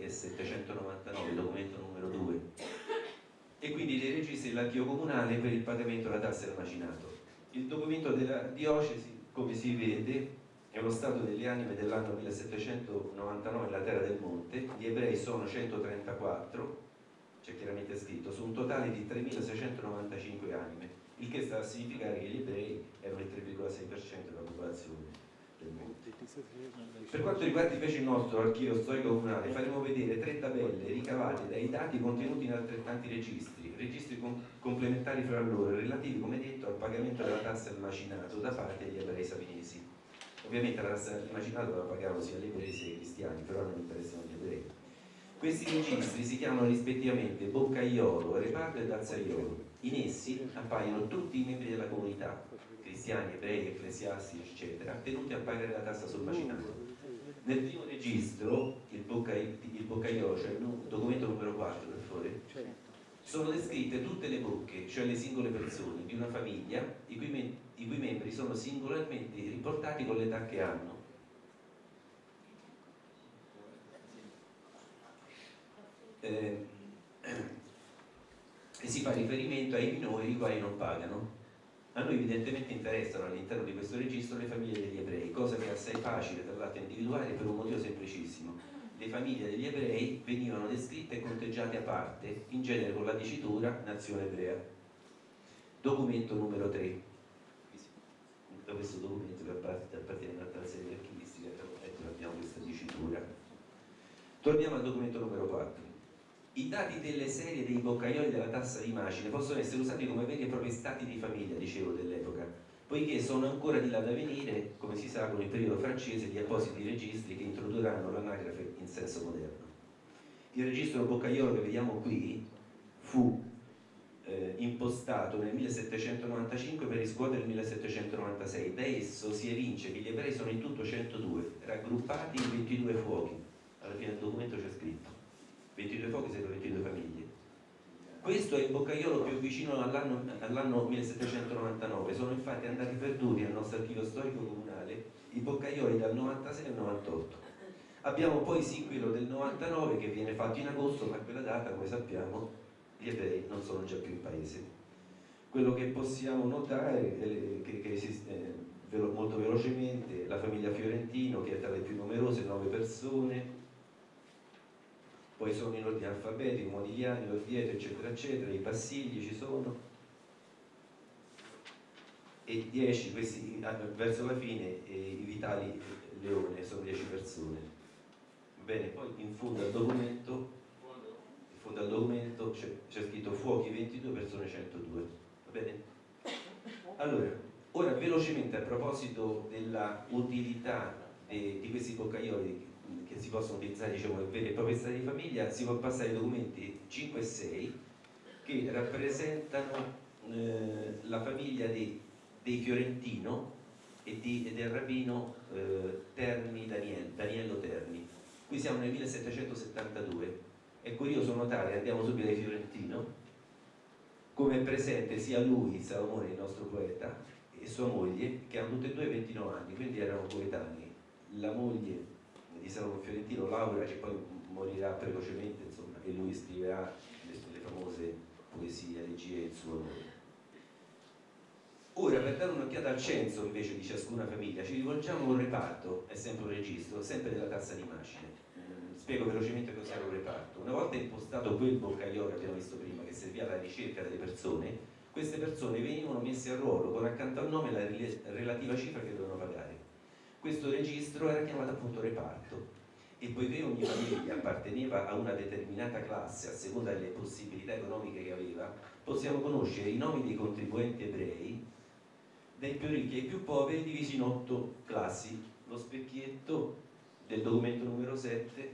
1799, documento numero 2, e quindi dei registri dell'archivio comunale per il pagamento della tassa del macinato. Il documento della diocesi, come si vede, è lo stato delle anime dell'anno 1799 nella terra del monte. Gli ebrei sono 134, c'è chiaramente scritto, su un totale di 3.695 anime, il che sta a significare che gli ebrei erano il 3,6% della popolazione del monte. Per quanto riguarda invece il nostro archivio storico comunale, faremo vedere 3 tabelle ricavate dai dati contenuti in altrettanti registri complementari fra loro, relativi, come detto, al pagamento della tassa al macinato da parte degli ebrei savinesi. Ovviamente la tassa del macinato la pagavano sia gli ebrei sia i cristiani, però non interessano gli ebrei. Questi registri si chiamano rispettivamente boccaiolo, reparto ed alzaiolo. In essi appaiono tutti i membri della comunità, cristiani, ebrei, ecclesiastici, eccetera, tenuti a pagare la tassa sul macinato. Nel primo registro, il boccaiolo, cioè il documento numero 4, per favore, sono descritte tutte le bocche, cioè le singole persone di una famiglia, i cui membri sono singolarmente riportati con l'età che hanno. E si fa riferimento ai minori i quali non pagano. A noi evidentemente interessano all'interno di questo registro le famiglie degli ebrei, cosa che è assai facile tra l'altro individuare per un motivo semplicissimo. Le famiglie degli ebrei venivano descritte e conteggiate a parte, in genere con la dicitura nazione ebrea. Documento numero 3. Da questo documento che appartiene a un'altra serie archivistica, abbiamo questa dicitura. Torniamo al documento numero 4. I dati delle serie dei boccaioli della tassa di macine possono essere usati come veri e propri stati di famiglia, dicevo, dell'epoca, poiché sono ancora di là da venire, come si sa, con il periodo francese, di appositi registri che introdurranno l'anagrafe in senso moderno. Il registro boccaiolo che vediamo qui fu impostato nel 1795 per riscuotere il 1796. Da esso si evince che gli ebrei sono in tutto 102, raggruppati in 22 fuochi. Alla fine del documento c'è scritto 22 fuochi servono 22 famiglie. Questo è il boccaiolo più vicino all'anno 1799. Sono infatti andati perduti nel nostro archivio storico comunale i boccaioli dal 96 al 98. Abbiamo poi sì quello del 99 che viene fatto in agosto, ma a quella data, come sappiamo, gli ebrei non sono già più in paese. Quello che possiamo notare è che esiste molto velocemente la famiglia Fiorentino, che è tra le più numerose, 9 persone, poi sono in ordine alfabetico, Modigliani, Orvieto, eccetera, eccetera, i Passigli ci sono, e 10, questi verso la fine, i Vitali Leone, sono 10 persone. Bene, poi in fondo al documento c'è scritto fuochi 22, persone 102, va bene? Allora, ora velocemente a proposito della utilità di questi boccaioli che si possono utilizzare, diciamo, per veri e propri stati di famiglia, si può passare ai documenti 5 e 6 che rappresentano la famiglia dei Fiorentino e del rabbino Daniello Terni. Qui siamo nel 1772. È curioso notare, andiamo subito ai Fiorentino, come è presente sia lui, Salomone, il nostro poeta, e sua moglie, che hanno tutte e due 29 anni, quindi erano coetanei. La moglie di Salomone Fiorentino, Laura, che poi morirà precocemente, insomma, e lui scriverà le famose poesie, elegie in suo nome. Ora, per dare un'occhiata al censo invece di ciascuna famiglia, ci rivolgiamo a un reparto, è sempre un registro, sempre della tassa di Macine. Spiego velocemente cos'era un reparto. Una volta impostato quel boccaiolo che abbiamo visto prima, che serviva alla ricerca delle persone, queste persone venivano messe a ruolo con accanto al nome la relativa cifra che dovevano pagare. Questo registro era chiamato appunto reparto, e poiché ogni famiglia apparteneva a una determinata classe a seconda delle possibilità economiche che aveva, possiamo conoscere i nomi dei contribuenti ebrei, dai più ricchi ai più poveri, divisi in 8 classi. Lo specchietto del documento numero 7,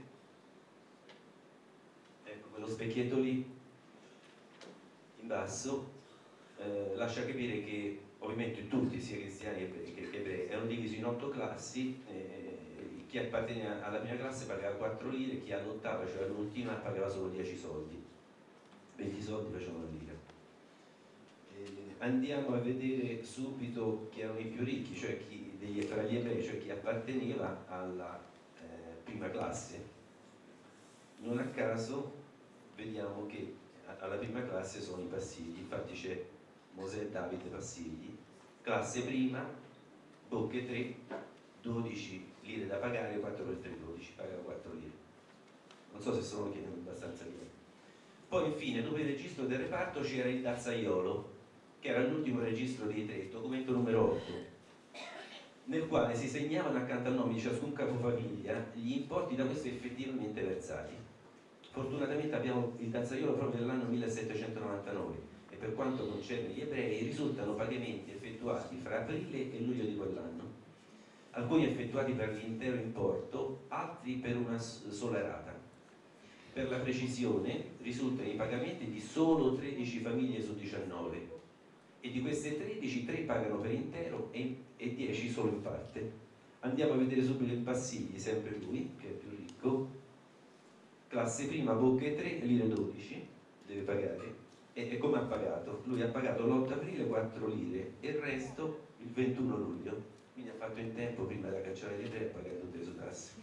ecco quello specchietto lì in basso, lascia capire che ovviamente tutti, sia cristiani che ebrei, erano divisi in 8 classi. Chi apparteneva alla prima classe pagava 4 lire, chi all'ottava, cioè all'ultima, pagava solo 10 soldi, 20 soldi facevano una lira. Andiamo a vedere subito chi erano i più ricchi, cioè tra gli ebrei, cioè chi apparteneva alla prima classe. Non a caso vediamo che alla prima classe sono i Passigli, infatti c'è Mosè e Davide Passigli, classe prima, bocche 3, 12 lire da pagare, 4 per 3, 12, pagano 4 lire. Non so se sono abbastanza chiaro. Poi infine, dopo il registro del reparto c'era il dazzaiolo, che era l'ultimo registro dei 3, il documento numero 8, nel quale si segnavano accanto al nome di ciascun capofamiglia gli importi da questo effettivamente versati. Fortunatamente abbiamo il dazzaiolo proprio dell'anno 1799 e per quanto concerne gli ebrei risultano pagamenti effettuati fra aprile e luglio di quell'anno, alcuni effettuati per l'intero importo, altri per una sola rata. Per la precisione risultano i pagamenti di solo 13 famiglie su 19 e di queste 13, 3 pagano per intero e 10 solo in parte. Andiamo a vedere subito il Passigli, sempre lui, che è più ricco, classe prima, bocche 3, lire 12, deve pagare. E come ha pagato? Lui ha pagato l'8 aprile 4 lire e il resto il 21 luglio, quindi ha fatto in tempo prima da cacciare le 3 e pagare tutte le sue tasse.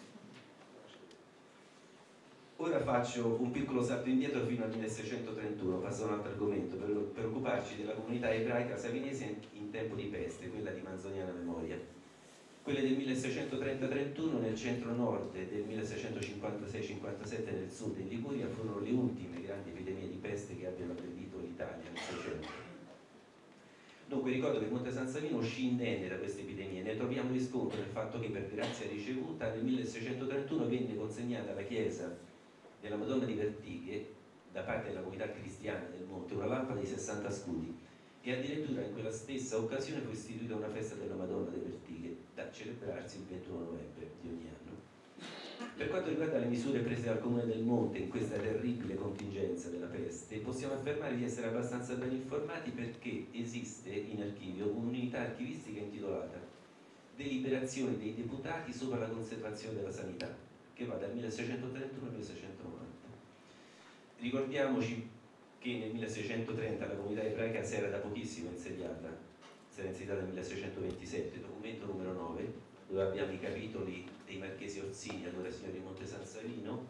Ora faccio un piccolo salto indietro fino al 1631, passo a un altro argomento, per occuparci della comunità ebraica savinese in tempo di peste, quella di manzoniana memoria. Quelle del 1630-31 nel centro-nord e del 1656-57 nel sud in Liguria furono le ultime grandi epidemie di peste che abbiano aggredito l'Italia nel Seicento. Dunque ricordo che Monte San Savino uscì indenne da queste epidemie. Ne troviamo riscontro nel fatto che per grazia ricevuta nel 1631 venne consegnata alla chiesa della Madonna di Vertighe da parte della comunità cristiana del Monte una lampada di 60 scudi e addirittura in quella stessa occasione fu istituita una festa della Madonna di Vertighe da celebrarsi il 21 novembre di ogni anno. Per quanto riguarda le misure prese dal Comune del Monte in questa terribile contingenza della peste, possiamo affermare di essere abbastanza ben informati perché esiste in archivio un'unità archivistica intitolata Deliberazioni dei deputati sopra la conservazione della sanità, che va dal 1631 al 1690. Ricordiamoci che nel 1630 la comunità ebraica si era da pochissimo insediata, si era insediata nel 1627, documento numero 9, dove abbiamo i capitoli dei Marchesi Orsini, allora signori Monte San Savino,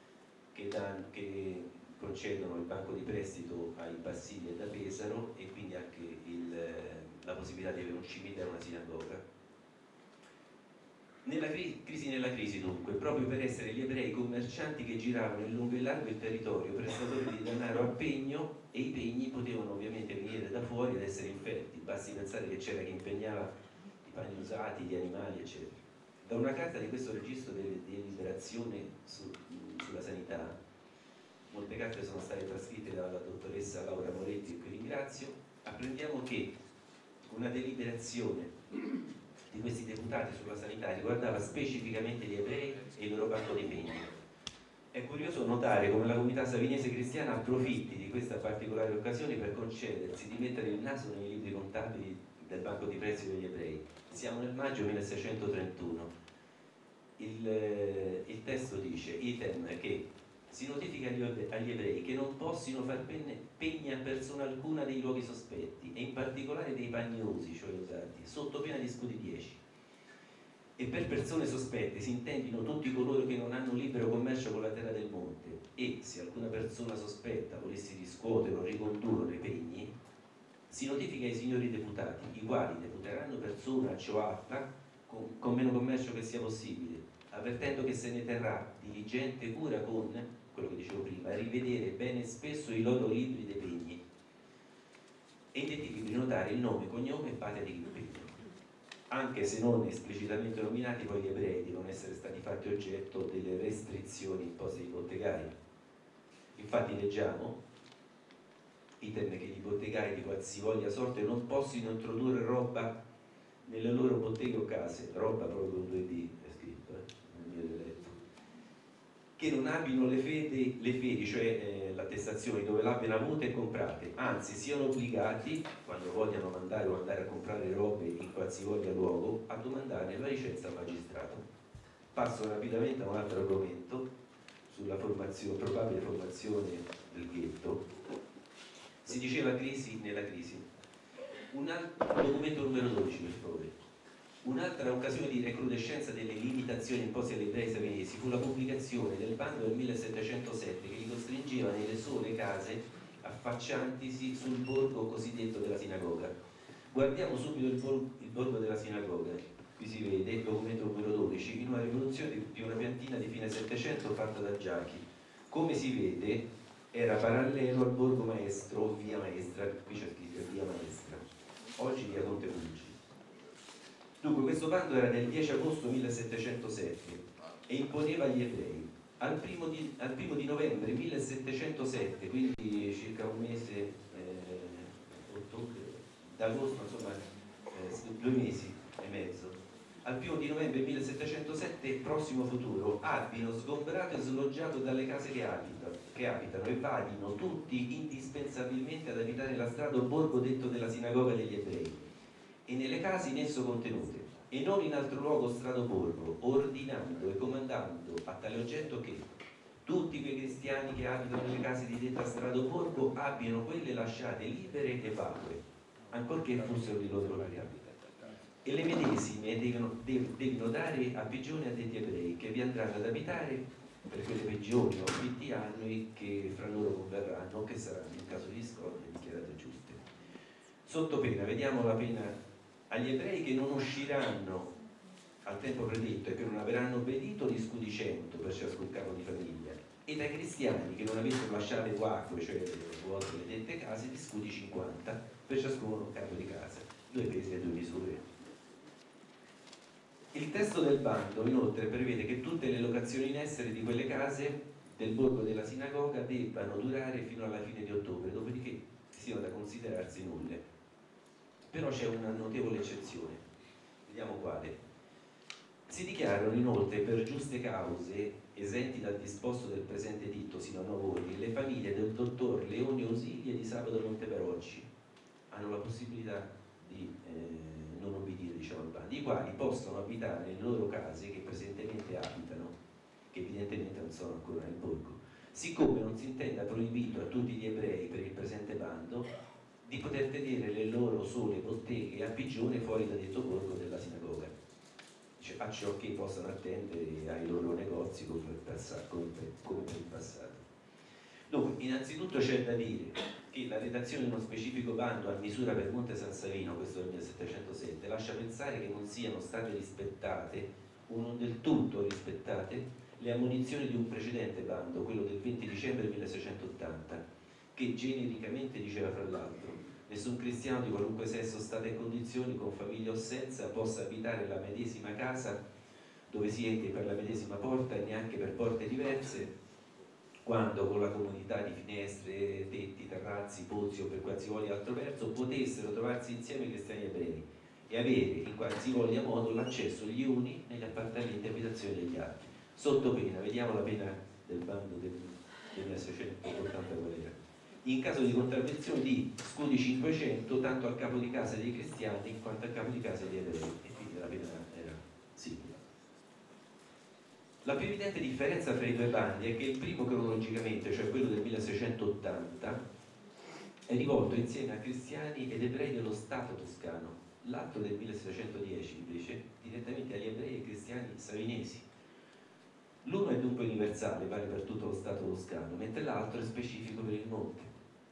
che concedono il banco di prestito ai Bassini e da Pesaro, e quindi anche la possibilità di avere un cimitero e una sinagoga. Nella crisi nella crisi dunque, proprio per essere gli ebrei commercianti che giravano in lungo e largo il territorio, prestatori di denaro a pegno, e i pegni potevano ovviamente venire da fuori ed essere inferti, basti pensare che c'era chi impegnava i panni usati, gli animali eccetera. Da una carta di questo registro di deliberazione sulla sanità, molte carte sono state trascritte dalla dottoressa Laura Moretti, che ringrazio, apprendiamo che una deliberazione di questi deputati sulla sanità riguardava specificamente gli ebrei e il loro banco di pegni. È curioso notare come la comunità savinese cristiana approfitti di questa particolare occasione per concedersi di mettere il naso nei libri contabili del banco di prestito degli ebrei. Siamo nel maggio 1631. Il testo dice, item, che si notifica agli ebrei che non possono far pegni a persona alcuna dei luoghi sospetti, e in particolare dei pagni usi, cioè usati, sotto pena di scudi 10. E per persone sospette si intendono tutti coloro che non hanno libero commercio con la terra del monte, e se alcuna persona sospetta volesse riscuotere o ricondurre i pegni, si notifica ai signori deputati, i quali deputeranno persona ciò alta con meno commercio che sia possibile, avvertendo che se ne terrà diligente cura con, quello che dicevo prima, rivedere bene spesso i loro libri dei pegni, e identifichi di notare il nome, cognome e patria di chi impegna. Anche se non esplicitamente nominati, poi gli ebrei devono essere stati fatti oggetto delle restrizioni imposte ai bottegai. Infatti leggiamo item che i bottegai di qualsivoglia sorte non possono introdurre roba nelle loro botteghe o case, roba proprio con 2D è scritto nel mio dialetto, che non abbiano le fedi, cioè l'attestazione, dove l'abbiano avute e comprate, anzi siano obbligati, quando vogliano mandare o andare a comprare robe in qualsivoglia luogo, a domandarne la licenza al magistrato. Passo rapidamente a un altro argomento sulla probabile formazione del ghetto. Si diceva crisi nella crisi. Documento numero 12, per favore. Un'altra occasione di recrudescenza delle limitazioni imposte agli ebrei savinesi fu la pubblicazione del bando del 1707 che li costringeva nelle sole case affacciantisi sul borgo cosiddetto della sinagoga. Guardiamo subito il borgo della sinagoga. Qui si vede il documento numero 12 in una riproduzione di una piantina di fine Settecento fatta da Giachi. Come si vede era parallelo al borgo maestro o via maestra, qui c'è scritto via maestra, oggi via Conte Pulci. Dunque questo bando era del 10 agosto 1707 e imponeva agli ebrei al primo di novembre 1707, quindi circa un mese, ottobre, d'agosto, insomma 2 mesi e mezzo, al 1 di novembre 1707, prossimo futuro, abbiano sgombrato e sloggiato dalle case che abitano e vadino tutti indispensabilmente ad abitare la strada o borgo detto della sinagoga degli ebrei e nelle case in esso contenute, e non in altro luogo strada o borgo, ordinando e comandando a tale oggetto che tutti quei cristiani che abitano nelle case di detta strada o borgo abbiano quelle lasciate libere e vacue, ancorché fossero di loro proprietà. E le medesime devono dare a pigione a detti ebrei che vi andranno ad abitare per quelle prigioni o affitti annui che fra loro converranno, che saranno in caso di discordia dichiarate giuste. Sotto pena, vediamo la pena agli ebrei che non usciranno al tempo predetto e che non avranno obbedito di scudi 100 per ciascun capo di famiglia, e dai cristiani che non avessero lasciate vacue, cioè vuote le dette case, di scudi 50 per ciascuno capo di casa, 2 pesi e 2 misure. Il testo del bando inoltre prevede che tutte le locazioni in essere di quelle case del borgo della sinagoga debbano durare fino alla fine di ottobre, dopodiché siano da considerarsi nulle. Però c'è una notevole eccezione, vediamo quale. Si dichiarano inoltre per giuste cause, esenti dal disposto del presente editto sino a nuovo ordine, le famiglie del dottor Leone Osili e di Sabato Monteperocci hanno la possibilità di non obbedire, diciamo, al bando, i quali possono abitare nelle loro case che presentemente abitano, che evidentemente non sono ancora nel borgo, siccome non si intenda proibito a tutti gli ebrei per il presente bando di poter tenere le loro sole botteghe a pigione fuori da detto borgo della sinagoga. a ciò che possano attendere ai loro negozi come per il passato. Dunque, innanzitutto c'è da dire che la redazione di uno specifico bando a misura per Monte San Savino, questo del 1707, lascia pensare che non siano state rispettate o non del tutto rispettate le ammonizioni di un precedente bando, quello del 20 dicembre 1680, che genericamente diceva fra l'altro: nessun cristiano di qualunque sesso, stato e condizioni, con famiglia o senza, possa abitare la medesima casa dove si entri per la medesima porta e neanche per porte diverse, quando con la comunità di finestre, tetti, terrazzi, pozzi o per qualsivoglia altro verso potessero trovarsi insieme cristiani ebrei e avere in qualsivoglia modo l'accesso gli uni negli appartamenti e abitazioni degli altri, sotto pena, vediamo la pena del bando del 1680 qual era, in caso di contravvenzione di scudi 500 tanto al capo di casa dei cristiani quanto al capo di casa degli ebrei, e quindi la pena era simile. La più evidente differenza fra i due bandi è che il primo cronologicamente, cioè quello del 1680, è rivolto insieme a cristiani ed ebrei dello Stato toscano, l'altro del 1710 invece direttamente agli ebrei e cristiani savinesi. L'uno è dunque universale, vale per tutto lo Stato toscano, mentre l'altro è specifico per il monte.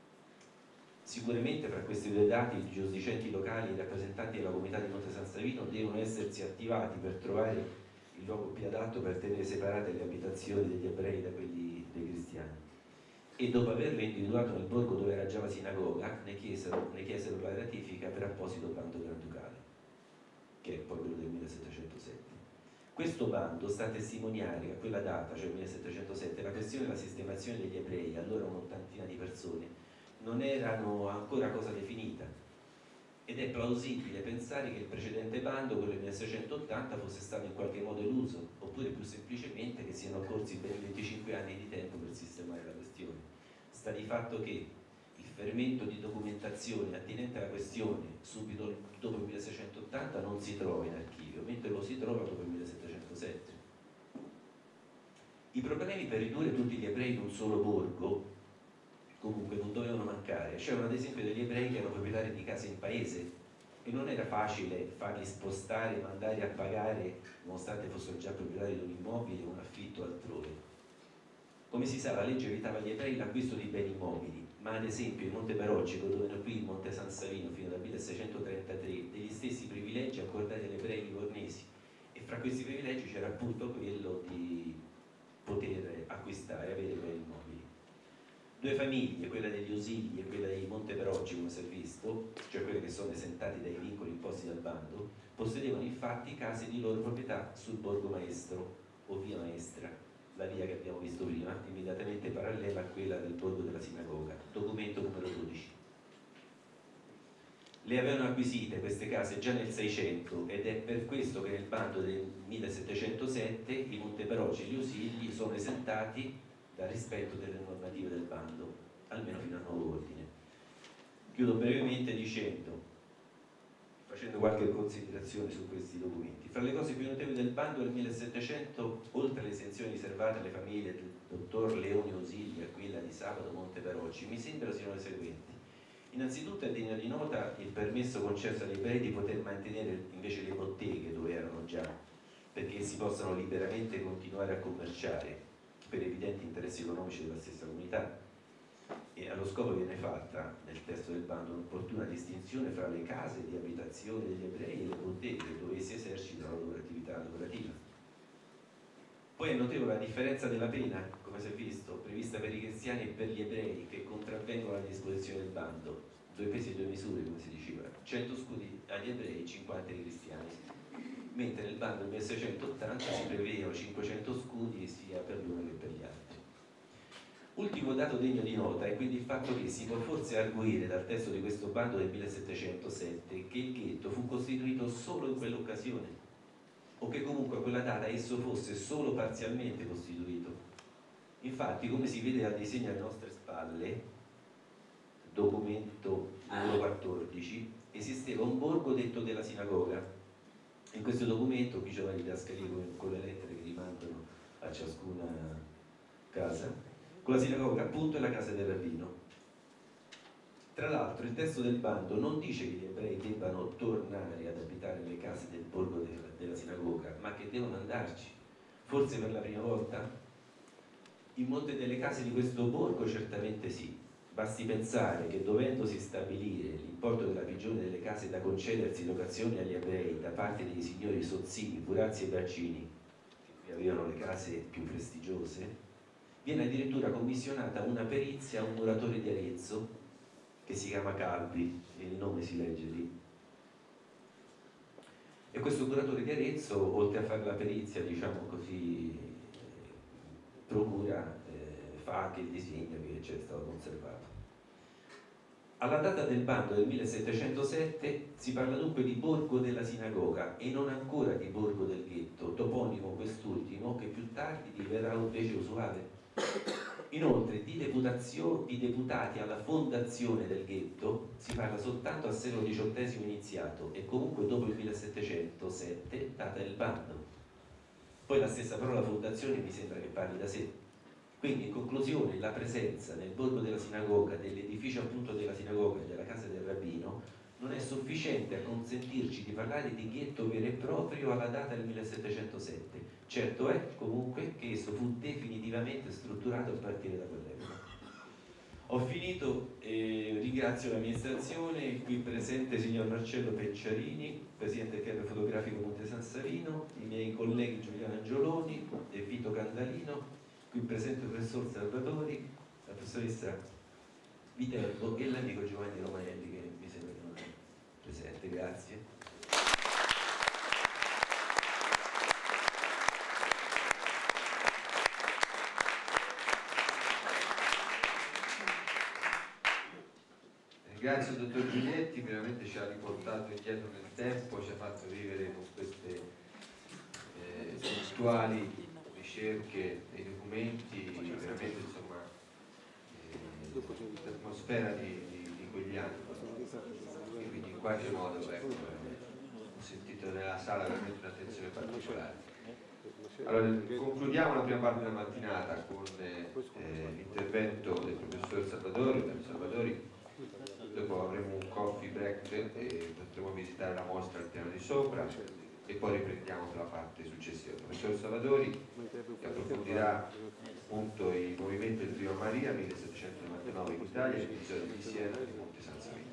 Sicuramente fra questi due dati i giurisdicenti locali e i rappresentanti della comunità di Monte San Savino devono essersi attivati per trovare il luogo più adatto per tenere separate le abitazioni degli ebrei da quelli dei cristiani, e dopo averlo individuato nel borgo dove era già la sinagoga ne chiesero la ratifica per apposito bando granducale, che è poi quello del 1707. Questo bando sta a testimoniare che a quella data, cioè il 1707, la questione della sistemazione degli ebrei, allora un'ottantina di persone, non erano ancora cosa definita, ed è plausibile pensare che il precedente bando, quello del 1680, fosse stato in qualche modo eluso, oppure più semplicemente che siano occorsi ben 25 anni di tempo per sistemare la questione. Sta di fatto che il fermento di documentazione attinente alla questione subito dopo il 1680 non si trova in archivio, mentre lo si trova dopo il 1707. I problemi per ridurre tutti gli ebrei in un solo borgo comunque non dovevano mancare. C'erano ad esempio degli ebrei che erano proprietari di case in paese e non era facile farli spostare e mandare a pagare, nonostante fossero già proprietari di un immobile o un affitto altrove. Come si sa, la legge evitava agli ebrei l'acquisto di beni immobili, ma ad esempio in Monte Barocci, dove qui in Monte San Savino fino dal 1633, degli stessi privilegi accordati agli ebrei livornesi, e fra questi privilegi c'era appunto quello di poter acquistare e avere beni immobili. Due famiglie, quella degli Usigli e quella di Monte Barocci, come si è visto, cioè quelle che sono esentati dai vincoli imposti dal bando, possedevano infatti case di loro proprietà sul Borgo Maestro o Via Maestra, la via che abbiamo visto prima, immediatamente parallela a quella del Borgo della Sinagoga, documento numero 12. Le avevano acquisite queste case già nel 600 ed è per questo che nel bando del 1707 i Monte Barocci e gli Usigli sono esentati dal rispetto delle normative del bando, almeno fino a nuovo ordine. Chiudo brevemente facendo qualche considerazione su questi documenti. Fra le cose più notevoli del bando del 1700, oltre alle esenzioni riservate alle famiglie del dottor Leone Usigli e a quella di Sabato Monte Barocci, mi sembra siano le seguenti. Innanzitutto è degno di nota il permesso concesso agli ebrei di poter mantenere invece le botteghe dove erano già, perché si possano liberamente continuare a commerciare per evidenti interessi economici della stessa comunità, e allo scopo viene fatta nel testo del bando un'opportuna distinzione fra le case di abitazione degli ebrei e le botteghe dove si esercita la loro attività lavorativa. Poi è notevole la differenza della pena, come si è visto, prevista per i cristiani e per gli ebrei che contravvengono alle disposizioni del bando, 2 pesi e 2 misure, come si diceva, 100 scudi agli ebrei e 50 ai cristiani, mentre nel bando del 1680 si prevedevano 500 scudi sia per l'uno che per gli altri. Ultimo dato degno di nota è quindi il fatto che si può forse arguire dal testo di questo bando del 1707 che il ghetto fu costituito solo in quell'occasione, o che comunque a quella data esso fosse solo parzialmente costituito. Infatti, come si vede dal disegno alle nostre spalle, documento numero 14, esisteva un borgo detto della sinagoga. In questo documento qui c'è la didascalia con le lettere che rimandano a ciascuna casa, con la sinagoga appunto e la casa del rabbino. Tra l'altro il testo del bando non dice che gli ebrei debbano tornare ad abitare le case del borgo della sinagoga, ma che devono andarci. Forse per la prima volta? In molte delle case di questo borgo certamente sì. Basti pensare che dovendosi stabilire l'importo della prigione delle case da concedersi in locazione agli ebrei da parte dei signori Sozzini, Burazzi e Braccini, che avevano le case più prestigiose, viene addirittura commissionata una perizia a un muratore di Arezzo che si chiama Calvi, il nome si legge lì. E questo muratore di Arezzo, oltre a fare la perizia, diciamo così, procura, fa anche il disegno che c'è stato conservato. Alla data del bando del 1707 si parla dunque di borgo della sinagoga e non ancora di borgo del ghetto, toponimo quest'ultimo che più tardi diverrà invece usuale. Inoltre di deputati alla fondazione del ghetto si parla soltanto al secolo XVIII iniziato e comunque dopo il 1707 data del bando. Poi la stessa parola fondazione mi sembra che parli da sé. Quindi in conclusione la presenza nel borgo della sinagoga, dell'edificio appunto della sinagoga e della casa del rabbino non è sufficiente a consentirci di parlare di ghetto vero e proprio alla data del 1707. Certo è comunque che esso fu definitivamente strutturato a partire da quell'epoca. Ho finito, ringrazio l'amministrazione, il qui presente signor Marcello Pecciarini, presidente del club fotografico Monte San Savino, i miei colleghi Giuliano Angioloni e Vito Candalino, qui presente il professor Salvatori, la professoressa Viterbo e l'amico Giovanni Romanelli che mi sembra che non è presente. Grazie. Ringrazio il dottor Giuliani, veramente ci ha riportato indietro nel tempo, ci ha fatto vivere con queste puntuali ricerche e documenti, veramente insomma l'atmosfera di quegli anni. E quindi in qualche modo ecco, ho sentito nella sala veramente un'attenzione particolare. Allora, concludiamo la prima parte della mattinata con l'intervento del professor Salvatori. Dopo avremo un coffee break e potremo visitare la mostra al piano di sopra e poi riprendiamo per la parte successiva. Il professor Salvatori che approfondirà appunto i movimenti del Prima Maria 1799 in Italia e l'episodio di Siena e Monte San Savino.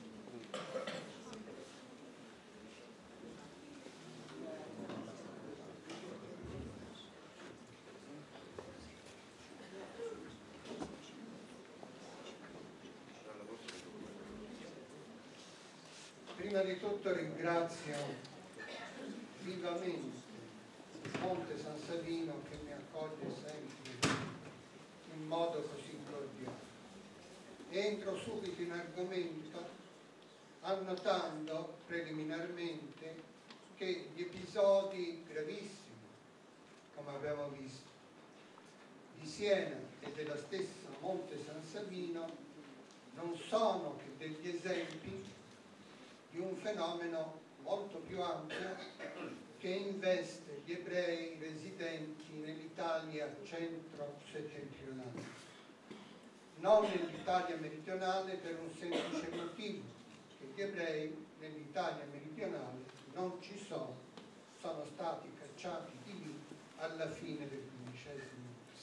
Prima di tutto ringrazio vivamente Monte San Savino che mi accoglie sempre in modo così cordiale. Entro subito in argomento annotando preliminarmente che gli episodi gravissimi, come abbiamo visto, di Siena e della stessa Monte San Savino non sono che degli esempi di un fenomeno molto più ampio che investe gli ebrei residenti nell'Italia centro-settentrionale, non nell'Italia meridionale per un semplice motivo, che gli ebrei nell'Italia meridionale non ci sono stati cacciati di lì alla fine del XV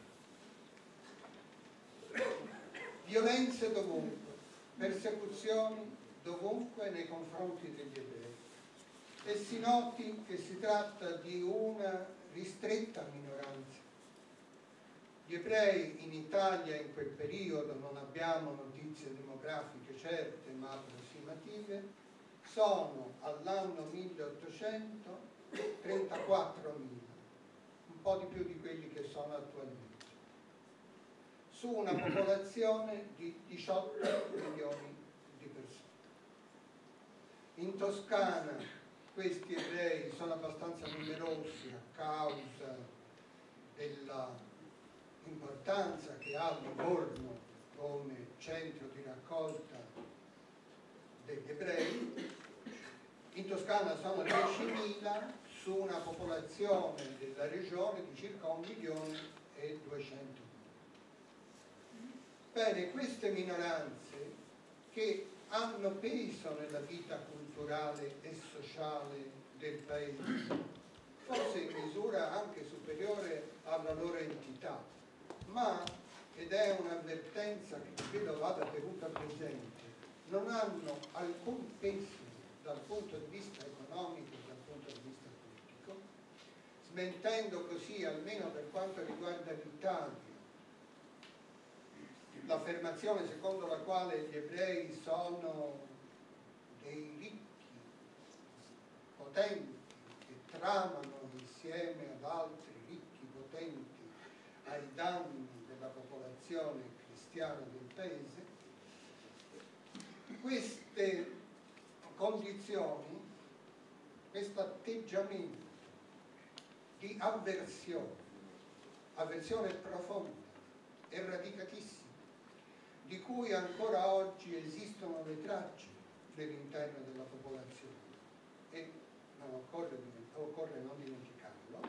secolo. Violenze dovunque, persecuzioni dovunque nei confronti degli ebrei, e si noti che si tratta di una ristretta minoranza. Gli ebrei in Italia in quel periodo, non abbiamo notizie demografiche certe ma approssimative, sono all'anno 1800 34.000, un po' di più di quelli che sono attualmente, su una popolazione di 18 milioni di persone. In Toscana questi ebrei sono abbastanza numerosi a causa dell'importanza che ha Livorno come centro di raccolta degli ebrei. In Toscana sono 10.000 su una popolazione della regione di circa 1.200.000. Bene, queste minoranze che hanno peso nella vita culturale e sociale del paese, forse in misura anche superiore alla loro entità, ma, ed è un'avvertenza che credo vada tenuta presente, non hanno alcun peso dal punto di vista economico e dal punto di vista politico, smentendo così, almeno per quanto riguarda l'Italia, l'affermazione secondo la quale gli ebrei sono dei ricchi, potenti, che tramano insieme ad altri ricchi, potenti, ai danni della popolazione cristiana del paese. Queste condizioni, questo atteggiamento di avversione profonda e radicatissima, di cui ancora oggi esistono le tracce nell'interno della popolazione, e non occorre non dimenticarlo,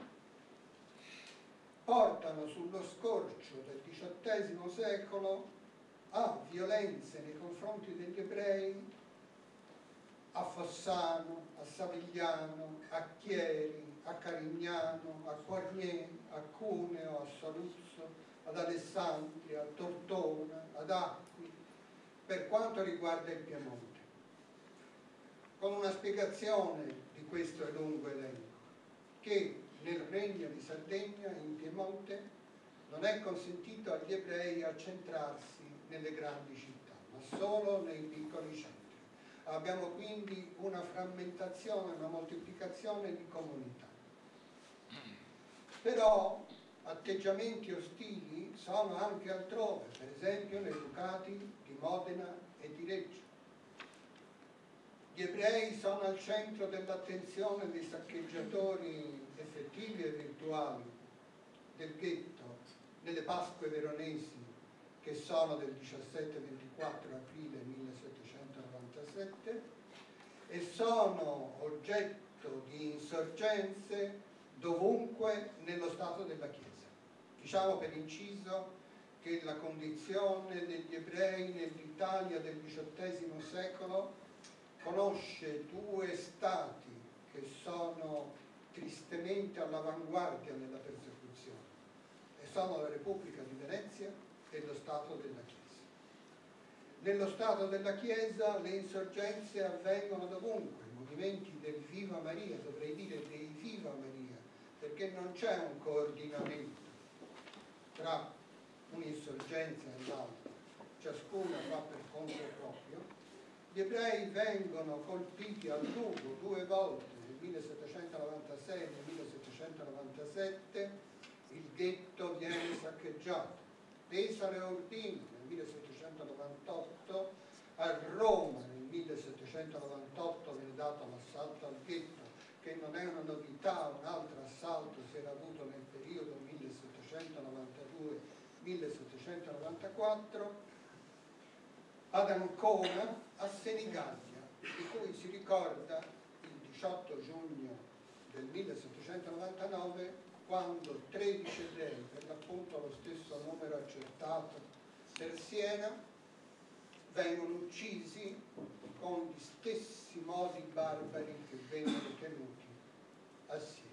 portano sullo scorcio del XVIII secolo a violenze nei confronti degli ebrei a Fossano, a Savigliano, a Chieri, a Carignano, a Quarnier, a Cuneo, a Saluzzo, ad Alessandria, a Tortona, ad Acqui, per quanto riguarda il Piemonte. Con una spiegazione di questo lungo elenco, che nel Regno di Sardegna, in Piemonte, non è consentito agli ebrei accentrarsi nelle grandi città, ma solo nei piccoli centri. Abbiamo quindi una frammentazione, una moltiplicazione di comunità. Però atteggiamenti ostili sono anche altrove, per esempio nei ducati di Modena e di Reggio. Gli ebrei sono al centro dell'attenzione dei saccheggiatori effettivi e virtuali del ghetto nelle Pasque veronesi, che sono del 17-24 aprile 1797, e sono oggetto di insorgenze dovunque nello Stato della Chiesa. Diciamo per inciso che la condizione degli ebrei nell'Italia del XVIII secolo conosce due stati che sono tristemente all'avanguardia nella persecuzione, e sono la Repubblica di Venezia e lo Stato della Chiesa. Nello Stato della Chiesa le insorgenze avvengono dovunque, i movimenti del Viva Maria, dovrei dire dei Viva Maria, perché non c'è un coordinamento tra un'insorgenza e l'altra, ciascuna va per conto proprio. Gli ebrei vengono colpiti a Lugo 2 volte, nel 1796 e nel 1797, il ghetto viene saccheggiato. Pesaro e Urbino nel 1798, a Roma nel 1798 viene dato l'assalto al ghetto, che non è una novità, un altro assalto si era avuto nel periodo 1792-1794, ad Ancona, a Senigallia, di cui si ricorda il 18 giugno del 1799, quando 13 ebrei, per l'appunto lo stesso numero accertato per Siena, vengono uccisi con gli stessi modi barbari che vennero tenuti a Siena.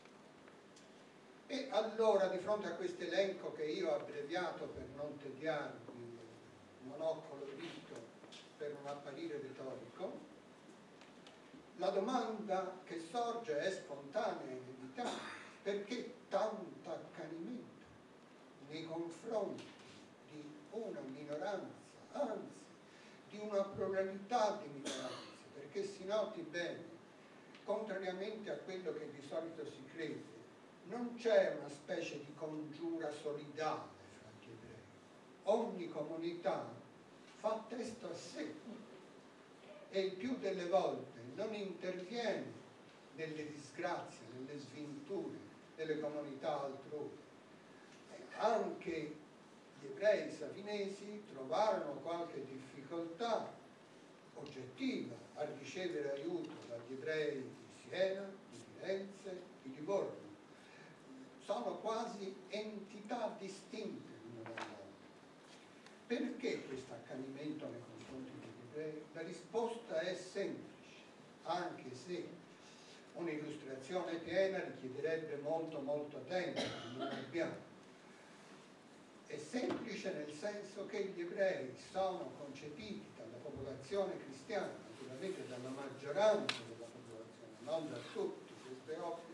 E allora, di fronte a questo elenco che io ho abbreviato per non tediarvi, non ho colorito per non apparire retorico, la domanda che sorge è spontanea e inevitabile: perché tanto accanimento nei confronti di una minoranza, anzi di una pluralità di minoranze? Perché si noti bene, contrariamente a quello che di solito si crede, non c'è una specie di congiura solidale fra gli ebrei. Ogni comunità fa testo a sé e il più delle volte non interviene nelle disgrazie, nelle sventure delle comunità altrui. Anche gli ebrei savinesi trovarono qualche difficoltà oggettiva a ricevere aiuto dagli ebrei di Siena, di Firenze, di Livorno. Sono quasi entità distinte l'una dall'altra. Perché questo accanimento nei confronti degli ebrei? La risposta è semplice, anche se un'illustrazione piena richiederebbe molto tempo, non abbiamo. È semplice nel senso che gli ebrei sono concepiti dalla popolazione cristiana, naturalmente dalla maggioranza della popolazione, non da tutti, questo è ovvio,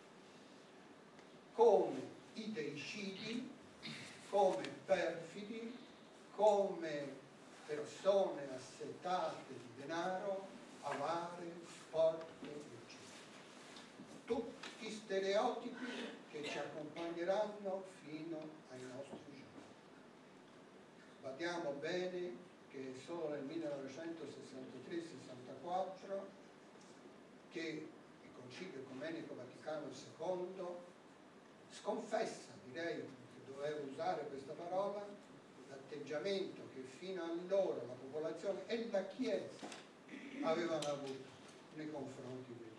come i deicidi, come perfidi, come persone assetate di denaro, avare, sporche, eccetera. Tutti stereotipi che ci accompagneranno fino ai nostri giorni. Badiamo bene che è solo nel 1963-64 che il Concilio Ecumenico Vaticano II sconfessa, direi che dovevo usare questa parola, l'atteggiamento che fino allora la popolazione e la Chiesa avevano avuto nei confronti dei